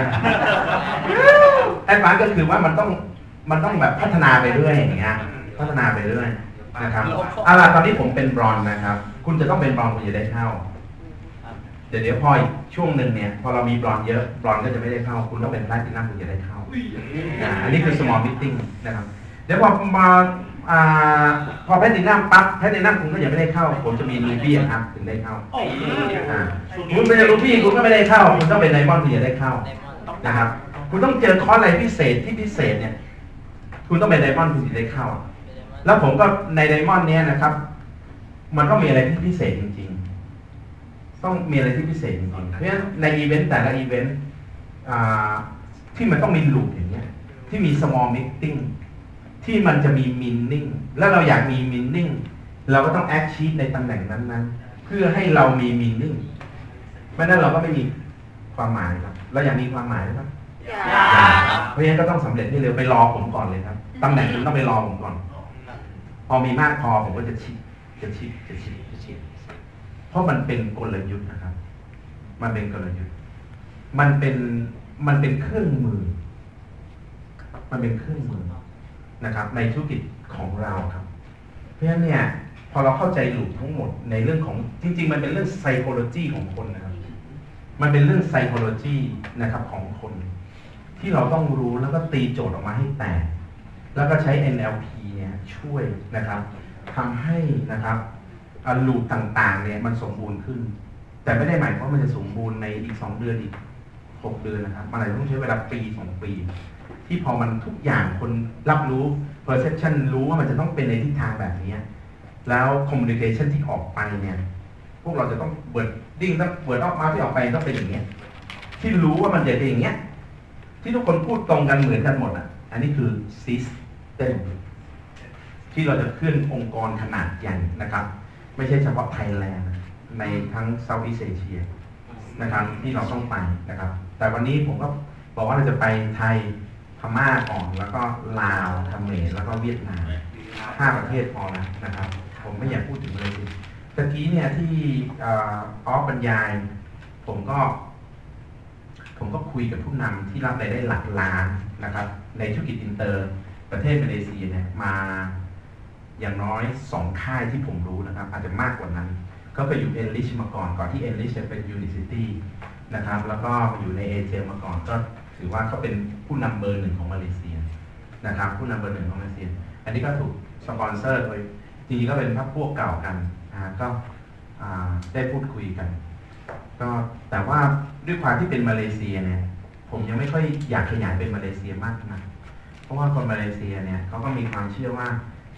advance ก็คือว่ามันต้องมันต้องแบบพัฒนาไปเรื่อยอย่างเงี้ยพัฒนาไปเรื่อยนะครับเอาล่ะตอนนี้ผมเป็นบรอนซ์นะครับคุณจะต้องเป็นบรอนซ์คุณจะได้เข้าเดี๋ยวเดี๋ยวพออีกช่วงหนึ่งเนี่ยพอเรามีบรอนซ์เยอะบรอนซ์ก็จะไม่ได้เข้าคุณต้องเป็นแพลตินัมคุณจะได้เข้าอันนี้คือ small meeting นะครับเดี๋ยวพอมาอ่าพอแพลตินัมปั๊บแพลตินัมคุณก็ยังไม่ได้เข้าผมจะมีรูบี้ครับถึงได้เข้าอ่าคุณเป็นรูบี้คุณก็ไม่ได้เข้าคุณต้องเป็นไดมอนด์คุณจะได้เข้านะครับคุณต้องเจอคอร์สอะไรพิเศษที่พิเศษเนี่ยคุณต้องเป็นไดมอนด์คุณถึงได้เข้าแล้วผมก็ในไดมอนด์เนี้ยนะครับมันก็มีอะไรที่พิเศษจริงๆต้องมีอะไรที่พิเศษจริงๆเพราะฉะนั้นในอีเวนต์แต่ละอีเวนต์ที่มันต้องมีลูปอย่างเงี้ยที่มี small meeting ที่มันจะมี meaning แล้วเราอยากมี meaning เราก็ต้อง achieve ในตำแหน่งนั้นๆเพื่อให้เรามี meaning ไม่นั้นเราก็ไม่มีความหมายครับเราอยากมีความหมายนะครับเพราะฉะนั้นก็ต้องสำเร็จให้เร็วไปรอผมก่อนเลยครับตำแหน่งคุณต้องไปรอผมก่อนพอมีมากพอผมก็จะชิดจะชิดจะชิดจะชิดเพราะมันเป็นกลยุทธ์นะครับมันเป็นกลยุทธ์มันเป็นมันเป็นเครื่องมือมันเป็นเครื่องมือนะครับในธุรกิจของเราครับเพราะฉะนั้นเนี่ยพอเราเข้าใจหลุมทั้งหมดในเรื่องของจริงๆมันเป็นเรื่อง psychology ของคนนะครับมันเป็นเรื่อง psychology นะครับของคนที่เราต้องรู้แล้วก็ตีโจทย์ออกมาให้แตกแล้วก็ใช้ เอ็น แอล พี เนี่ยช่วยนะครับทำให้นะครับลูปต่างๆเนี่ยมันสมบูรณ์ขึ้นแต่ไม่ได้หมายความว่ามันจะสมบูรณ์ในอีกสองเดือนอีกหกเดือนนะครับมันอาจจะต้องใช้เวลาปีสองปีที่พอมันทุกอย่างคนรับรู้ perception รู้ว่ามันจะต้องเป็นในทิศทางแบบนี้แล้ว communication ที่ออกไปเนี่ยพวกเราจะต้องเบิร์ดดิ้งต้องเบิร์ดออกมาที่ออกไปต้องเป็นอย่างเงี้ยที่รู้ว่ามันจะเป็นอย่างเงี้ยที่ทุกคนพูดตรงกันเหมือนกันหมดอ่ะอันนี้คือ system ที่เราจะเคลื่อนองค์กรขนาดใหญ่นะครับไม่ใช่เฉพาะไทยแลนด์ในทั้งเซาท์อีสต์เอเชียนะครับที่เราต้องไปนะครับแต่วันนี้ผมก็บอกว่าเราจะไปไทยพม่าก่อนแล้วก็ลาวเขมรแล้วก็เวียดนามห้าประเทศพอแล้วนะครับผมไม่อยากพูดถึงเลยสิตะกี้เนี่ยที่ออฟบรรยายผมก็ผมก็คุยกับผู้นำที่รับรายได้หลักล้านนะครับในธุรกิจอินเตอร์ประเทศมาเลเซียเนี่ยมาอย่างน้อยสองค่ายที่ผมรู้นะครับอาจจะมากกว่านั้นก็เคยอยู่เอ็นริชมาก่อนก่อนที่เอ็นริชจะเป็นยูนิซิตี้นะครับแล้วก็อยู่ในเอเจมาก่อนก็ถือว่าเขาเป็นผู้นำเบอร์หนึ่งของมาเลเซียนะครับผู้นำเบอร์หนึ่งของมาเลเซียอันนี้ก็ถูกสปอนเซอร์โดยจริงๆก็เป็นพรรคพวกเก่ากันนะก็ได้พูดคุยกันก็แต่ว่าด้วยความที่เป็นมาเลเซียเนี่ยผมยังไม่ค่อยอยากขยายเป็นมาเลเซียมากนะเพราะว่าคนมาเลเซียเนี่ยเขาก็มีความเชื่อว่า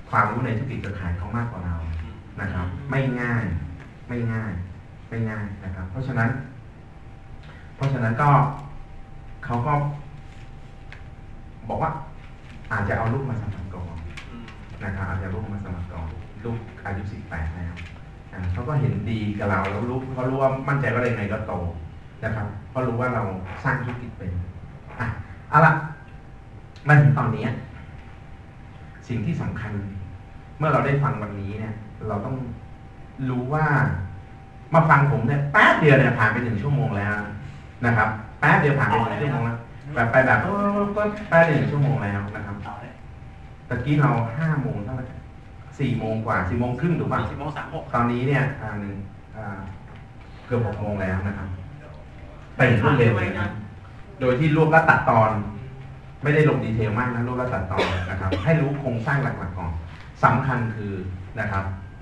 ความรู้ในธุรกิจเครือข่ายเขามากกว่าเรานะครับ ไม่ง่ายไม่ง่ายไม่ง่ายนะครับ เพราะฉะนั้น เพราะฉะนั้นก็เขาก็ บอกว่า อาจจะเอาลูกมาสมัครก่อนนะครับอาจจะลูกมาสมัครก่อนลูกอายุสิบแปดแล้วเขาก็เห็นดีกับเราแล้วรู้เขารู้ว่ามั่นใจว่าอะไรไงก็โตนะครับเพราะรู้ว่าเราสร้างธุรกิจเป็นอ่ะเอาละมาถึงตอนนี้สิ่งที่สำคัญเมื่อเราได้ฟังวันนี้เนี่ย เราต้องรู้ว่ามาฟังผมเนี่ยแป๊บเดียวเนี่ยผ่านไปหนึ่งชั่วโมงแล้วนะครับแป๊บเดียวผ่านไปหนึ่งชั่วโมงแล้วแบบไปแบบก็แป๊บเดียวหนึ่งชั่วโมงแล้วนะครับตะกี้เราห้าโมงเท่าไหร่สี่โมงกว่าสี่โมงครึ่งถูกป่ะ
สี่โมงสามหก
ตอนนี้เนี่ยอ่าหนึ่งอ่าเกือบหกโมงแล้วนะครับไปรวดเร็วเลยนะโดยที่รวบและตัดตอน ไม่ได้ลงดีเทลมากนะรวบและตัดตอนนะครับ ให้รู้โครงสร้างหลักๆก่อนสำคัญคือนะครับ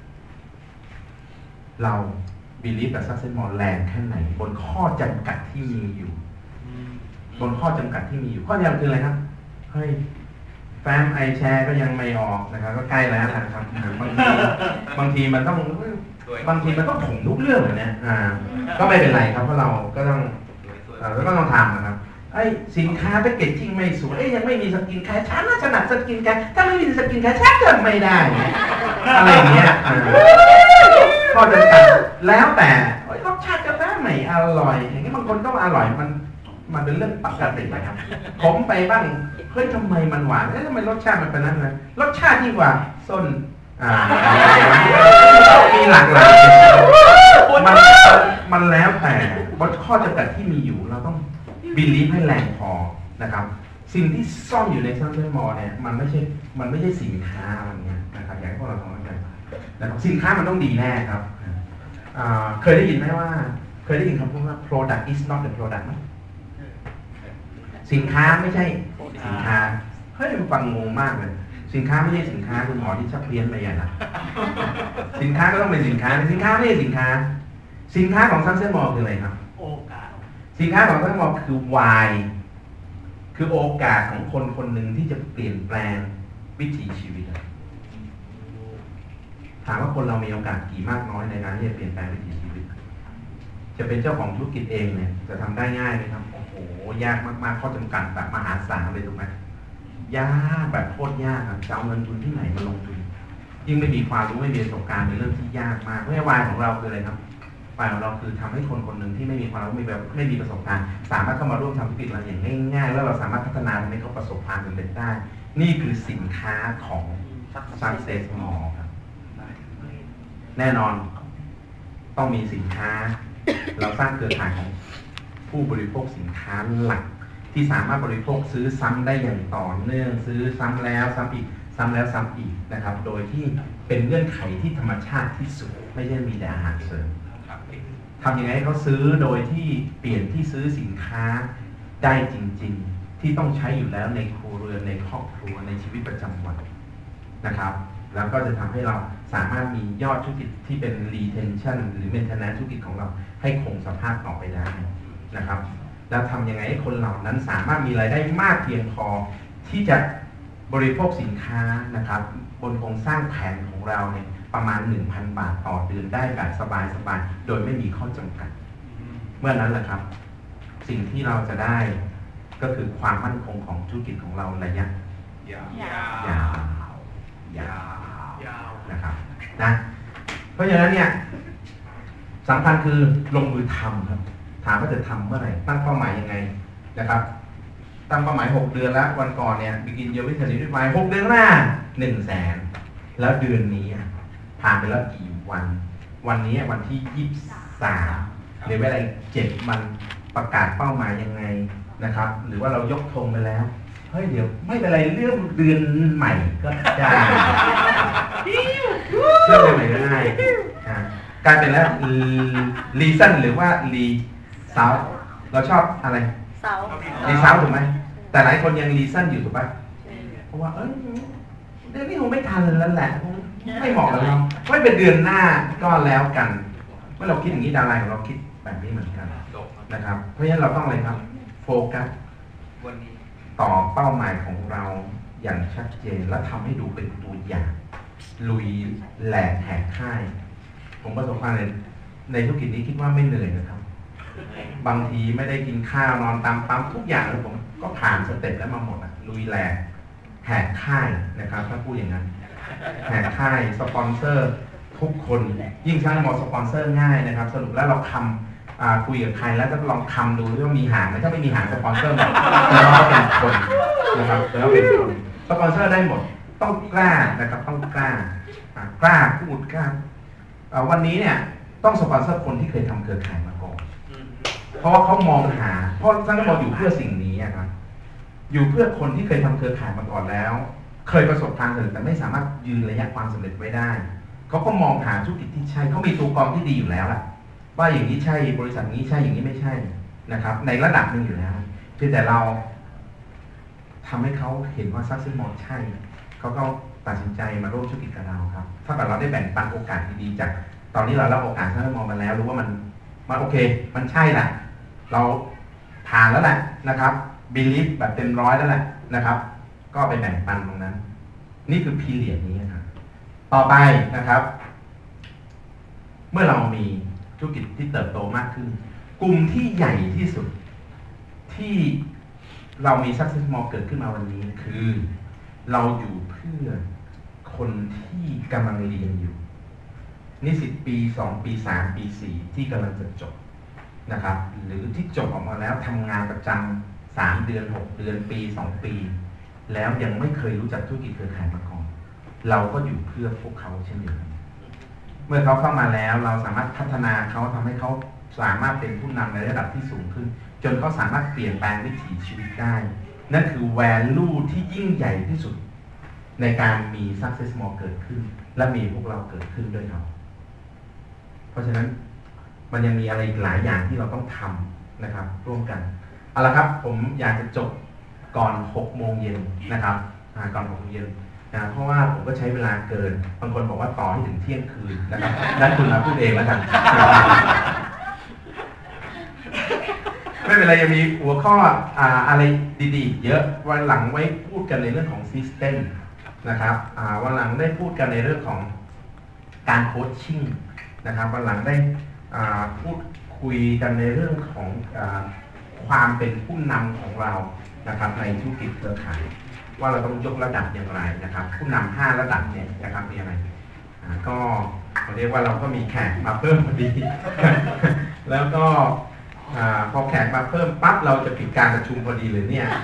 เรา believe กับ success model แรงแค่ไหนบนข้อจำกัดที่มีอยู่บนข้อจำกัดที่มีอยู่ข้อจำกัดคืออะไรครับเฮ้ยแฟ้มไอแชร์ก็ยังไม่ออกนะครับก็ใกล้แล้วนะครับบางทีบางทีมันต้องบางทีมันต้องถมทุกเรื่องเลยเนี่ยอ่าก็ไม่เป็นไรครับเพราะเราก็ต้องเราก็ต้องทำนะครับไอ้สินค้าแพ็กเกจจิ้งไม่สวยยังไม่มีสกินแคร์ฉันน่าถนัดสกินแคร์ถ้าไม่มีสกินแคร์ฉันเกิดไม่ได้อะไรอย่างเงี้ยข้อจำกัดแล้วแต่รสชาติกาแฟไม่อร่อยอย่างเงี้ยบางคนต้องอร่อยมันมันเป็นเรื่องปกตินะครับผมไปบ้างเฮ้ยทำไมมันหวานเอ๊ะทำไมรสชาติมันเป็นนั้นเลยรสชาติยิ่งกว่าส้นอ่ามีหลากหลายมันมันแล้วแต่บนข้อจำกัดที่มีอยู่เราต้องบิลีฟให้แรงพอนะครับสิ่งที่ซ่อนอยู่ในซัมเซอร์มอลเนี่ยมันไม่ใช่มันไม่ใช่สินค้าอะไรเงี้ยนะครับอย่างที่พวกเราทำกันนะครับสินค้ามันต้องดีแน่ครับเคยได้ยินไหมว่าเคยได้ยินคำพูดว่า product is not the product ไหมสินค้าไม่ใช่สินค้าเฮ้ยมันฟังงงมากเลยสินค้าไม่ใช่สินค้าคุณหมอที่ชักเพี้ยนไปอย่างนะสินค้าก็ต้องเป็นสินค้าสินค้าไม่ใช่สินค้าสินค้าของซัมเซอร์มอลคืออะไรครับ
โอกาส
สินค้าของซัมเซอร์มอลคือ why คือโอกาสของคนคนหนึ่งที่จะเปลี่ยนแปลงวิถีชีวิตถามว่าคนเรามีโอกาสกี่มากน้อยในการที่จะเปลี่ยนแปลงวิถีชีวิตจะเป็นเจ้าของธุรกิจเองเนี่ยจะทำได้ง่ายไหมครับโอ้โหยากมากๆข้อจำกัดแบบมหาศาลเลยถูกไหมยากแบบโคตรยากครับจะเอาเงินทุนที่ไหนมาลงทุนยิ่งไม่มีความรู้ไม่มีประสบการณ์เป็นเรื่องที่ยากมากเพราะวายของเราคืออะไรครับวายของเราคือทำให้คนคนหนึ่งที่ไม่มีความรู้ไม่แบบไม่มีประสบการณ์สามารถเข้ามาร่วมทำธุรกิจเราอย่างง่ายๆแล้วเราสามารถพัฒนาให้เขาประสบความสำเร็จได้นี่คือสินค้าของ Success Mall ครับแน่นอนต้องมีสินค้าเราสร้างเครือข่ายของผู้บริโภคสินค้าหลักที่สามารถบริโภคซื้อซ้ำได้อย่างต่อเนื่องซื้อซ้ำแล้วซ้ำอีกซ้ำแล้วซ้ำอีกนะครับโดยที่เป็นเงื่อนไขที่ธรรมชาติที่สุดไม่ใช่มีแต่อาหารเสริมทำยังไงให้เขาซื้อโดยที่เปลี่ยนที่ซื้อสินค้าได้จริงๆที่ต้องใช้อยู่แล้วในครัวเรือนในครอบครัวในชีวิตประจำวันนะครับแล้วก็จะทำให้เราสามารถมียอดธุรกิจที่เป็น retention หรือ maintenance ธุรกิจของเราให้คงสภาพต่อไปได้นะครับแล้วทำยังไงให้คนเหล่านั้นสามารถมีรายได้มากเพียงพอที่จะบริโภคสินค้านะครับบนโครงสร้างแผนของเราเนี่ยประมาณ หนึ่งพัน บาทต่อเดือนได้แบบสบายๆโดยไม่มีข้อจำกัดเมื่อนั้นแหละครับสิ่งที่เราจะได้ก็คือความมั่นคงของธุรกิจของเราระยะยาวยาวยาวนะครับนะเพราะฉะนั้นเนี่ยสำคัญคือลงมือทำครับถามว่าจะทำเมื่อไหร่ตั้งเป้าหมายยังไงนะครับตั้งเป้าหมายหกเดือนแล้ววันก่อนเนี่ยบิกินเยวิสันนิษฐานหกเดือนหน้าหนึ่งแสนแล้วเดือนนี้ผ่านไปแล้วกี่วันวันนี้วันที่ยี่สิบสามหรือเวลาเจ็ดมันประกาศเป้าหมายยังไงนะครับหรือว่าเรายกธงไปแล้วเฮ้ยเดี๋ยวไม่เป็นไรเรื่องเดือนใหม่ก็ได้เรื่องเดือนใหม่ก็ได้กลายเป็นแล้วรีซันหรือว่ารีเซาเราชอบอะไร
เซา
รีเซาถูกไหมแต่หลายคนยังรีซันอยู่ถูกป่ะเพราะว่าเอ้ยเดือนนี้คงไม่ทันแล้วแหละไม่เหมาะกับเราไม่เป็นเดือนหน้าก็แล้วกันเมื่อเราคิดอย่างนี้ดาราของเราคิดแบบนี้เหมือนกันนะครับเพราะฉะนั้นเราต้องอะไรครับโฟกัสต่อเป้าหมายของเราอย่างชัดเจนและทำให้ดูเป็นตัวอย่างลุยแหลกแหกค่ายผมประสบความสำเร็จในธุรกิจนี้คิดว่าไม่เหนื่อยนะครับบางทีไม่ได้กินข้าวนอนตามปั๊มทุกอย่างเลยผมก็ผ่านสเต็ปแล้วมาหมดอะลุยแหลกแหกค่ายนะครับถ้าพูดอย่างนั้นแหกค่ายสปอนเซอร์ทุกคนยิ่งช่างมอสปอนเซอร์ง่ายนะครับสรุปแล้วเราทำคุยกับใครแล้วก็ลองทำดูว่ามีหางไหมถ้าไม่มีหางสปอนเซอร์หมดแล้วก็เป็นคนนะครับแล้วเป็นคนสปอนเซอร์ได้หมดต้องกล้านะครับต้องกล้ากล้าพูดกล้าวันนี้เนี่ยต้องสปอนเซอร์คนที่เคยทำเครือข่ายมาก่อนเพราะว่าเขามองหาเพราะช่างมออยู่เพื่อสิ่งนี้ครับอยู่เพื่อคนที่เคยทำเครือข่ายมาก่อนแล้ว เคยประสบความสำเร็จแต่ไม่สามารถยืนระยะความสำเร็จไว้ได้เขาก็มองหาธุรกิจที่ใช่เขามีตัวกรองที่ดีอยู่แล้วล่ะว่าอย่างนี้ใช่บริษัทนี้ใช่อย่างนี้ไม่ใช่นะครับในระดับหนึ่งอยู่แล้วเพียงแต่เราทำให้เขาเห็นว่าซักเซสมอลใช่เขาก็ตัดสินใจมาร่วมธุรกิจกับเราครับถ้าเกิดเราได้แบ่งปันโอกาสดีๆจากตอนนี้เรารับโอกาสซักเซสมอลมาแล้วรู้ว่ามันมันโอเคมันใช่แหละเราผ่านแล้วแหละนะครับบิลีฟแบบเต็มร้อยแล้วแหละนะครับก็ไปแบ่งปันตรงนั้นนี่คือพีเรียดนี้ครับต่อไปนะครับเมื่อเรามีธุรกิจที่เติบโตมากขึ้นกลุ่มที่ใหญ่ที่สุดที่เรามี Success Mall เกิดขึ้นมาวันนี้คือเราอยู่เพื่อคนที่กำลังเรียนอยู่นิสิตปีสองปีสามปีสี่ที่กำลังจะจบนะครับหรือที่จบออกมาแล้วทำงานประจำสามเดือนหกเดือนปีสองปีแล้วยังไม่เคยรู้จักธุรกิจเครือข่ายมาก่อนเราก็อยู่เพื่อพวกเขาเช่นเดียวกันเมื่อเขาเข้ามาแล้วเราสามารถพัฒนาเขาทำให้เขาสามารถเป็นผู้นำในระดับที่สูงขึ้นจนเขาสามารถเปลี่ยนแปลงวิถีชีวิตได้นั่นคือ value ที่ยิ่งใหญ่ที่สุดในการมี Success Mall เกิดขึ้นและมีพวกเราเกิดขึ้นด้วยครับเพราะฉะนั้นมันยังมีอะไรอีกหลายอย่างที่เราต้องทำนะครับร่วมกันเอาละครับผมอยากจะจบก่อนหกโมงเย็นนะครับก่อนหกโมงเย็นนะเพราะว่าผมก็ใช้เวลาเกินบางคนบอกว่าต่อให้ถึงเที่ยงคืนนะครับนั่นคุณมาพูดเองแล้วกันไม่เป็นไรยังมีหัวข้ออ่าอะไรดีๆเยอะวันหลังไว้พูดกันในเรื่องของ System นะครับอ่าวันหลังได้พูดกันในเรื่องของการโคชชิ่งนะครับวันหลังได้อ่าพูดคุยกันในเรื่องของอ่าความเป็นผู้นำของเรานะครับในธุรกิจเครือข่ายว่าเราต้องยกระดับอย่างไรนะครับผู้นำห้าระดับเนี่ยนะครับมีอะไรอ่าก็เรียกว่าเราก็มีแขกมาเพิ่มพอดี แล้วก็พอแขกมาเพิ่มปั๊บเราจะปิดการประชุมพอดีเลยเนี่ย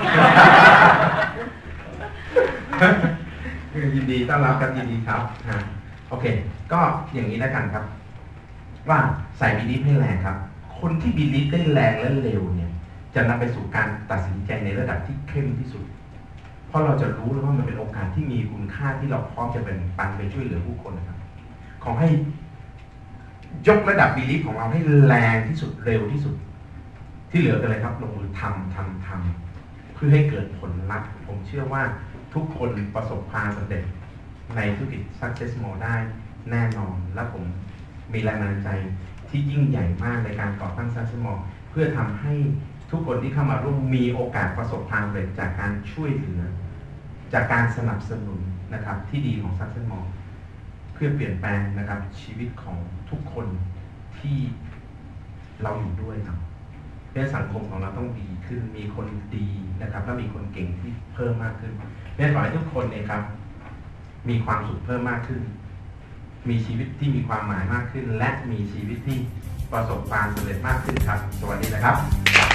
ยินดีต้อนรับครับยินดีครับโอเคก็อย่างนี้แล้วกันครับว่าใส่บีลีฟให้แรงครับคนที่บีลีฟได้แรงและเร็วเนี่ยจะนำไปสู่การตัดสินใจในระดับที่เข้มที่สุดเพราะเราจะรู้แล้วว่ามันเป็นโอกาสที่มีคุณค่าที่เราพร้อมจะเป็นปันไปช่วยเหลือผู้คนนะครับขอให้ยกระดับบีลีฟของเราให้แรงที่สุดเร็วที่สุดที่เหลือกันเลยครับลงมือทำทำทำเพื่อให้เกิดผลลัพธ์ผมเชื่อว่าทุกคนประสบความสำเร็จในธุรกิจ Success Mall ได้แน่นอนและผมมีแรงบันดาลใจที่ยิ่งใหญ่มากในการก่อตั้ง Success Mall เพื่อทำให้ทุกคนที่เข้ามาร่วมมีโอกาสประสบความสำเร็จจากการช่วยเหลือจากการสนับสนุนนะครับที่ดีของ Success Mall เพื่อเปลี่ยนแปลงนะครับชีวิตของทุกคนที่เราอยู่ด้วยครับเพื่อสังคมของเราต้องดีขึ้นมีคนดีนะครับและมีคนเก่งที่เพิ่มมากขึ้นเพื่อขอให้ทุกคนเนี่ยครับมีความสุขเพิ่มมากขึ้นมีชีวิตที่มีความหมายมากขึ้นและมีชีวิตที่ประสบความสำเร็จมากขึ้นครับสวัสดีนะครับ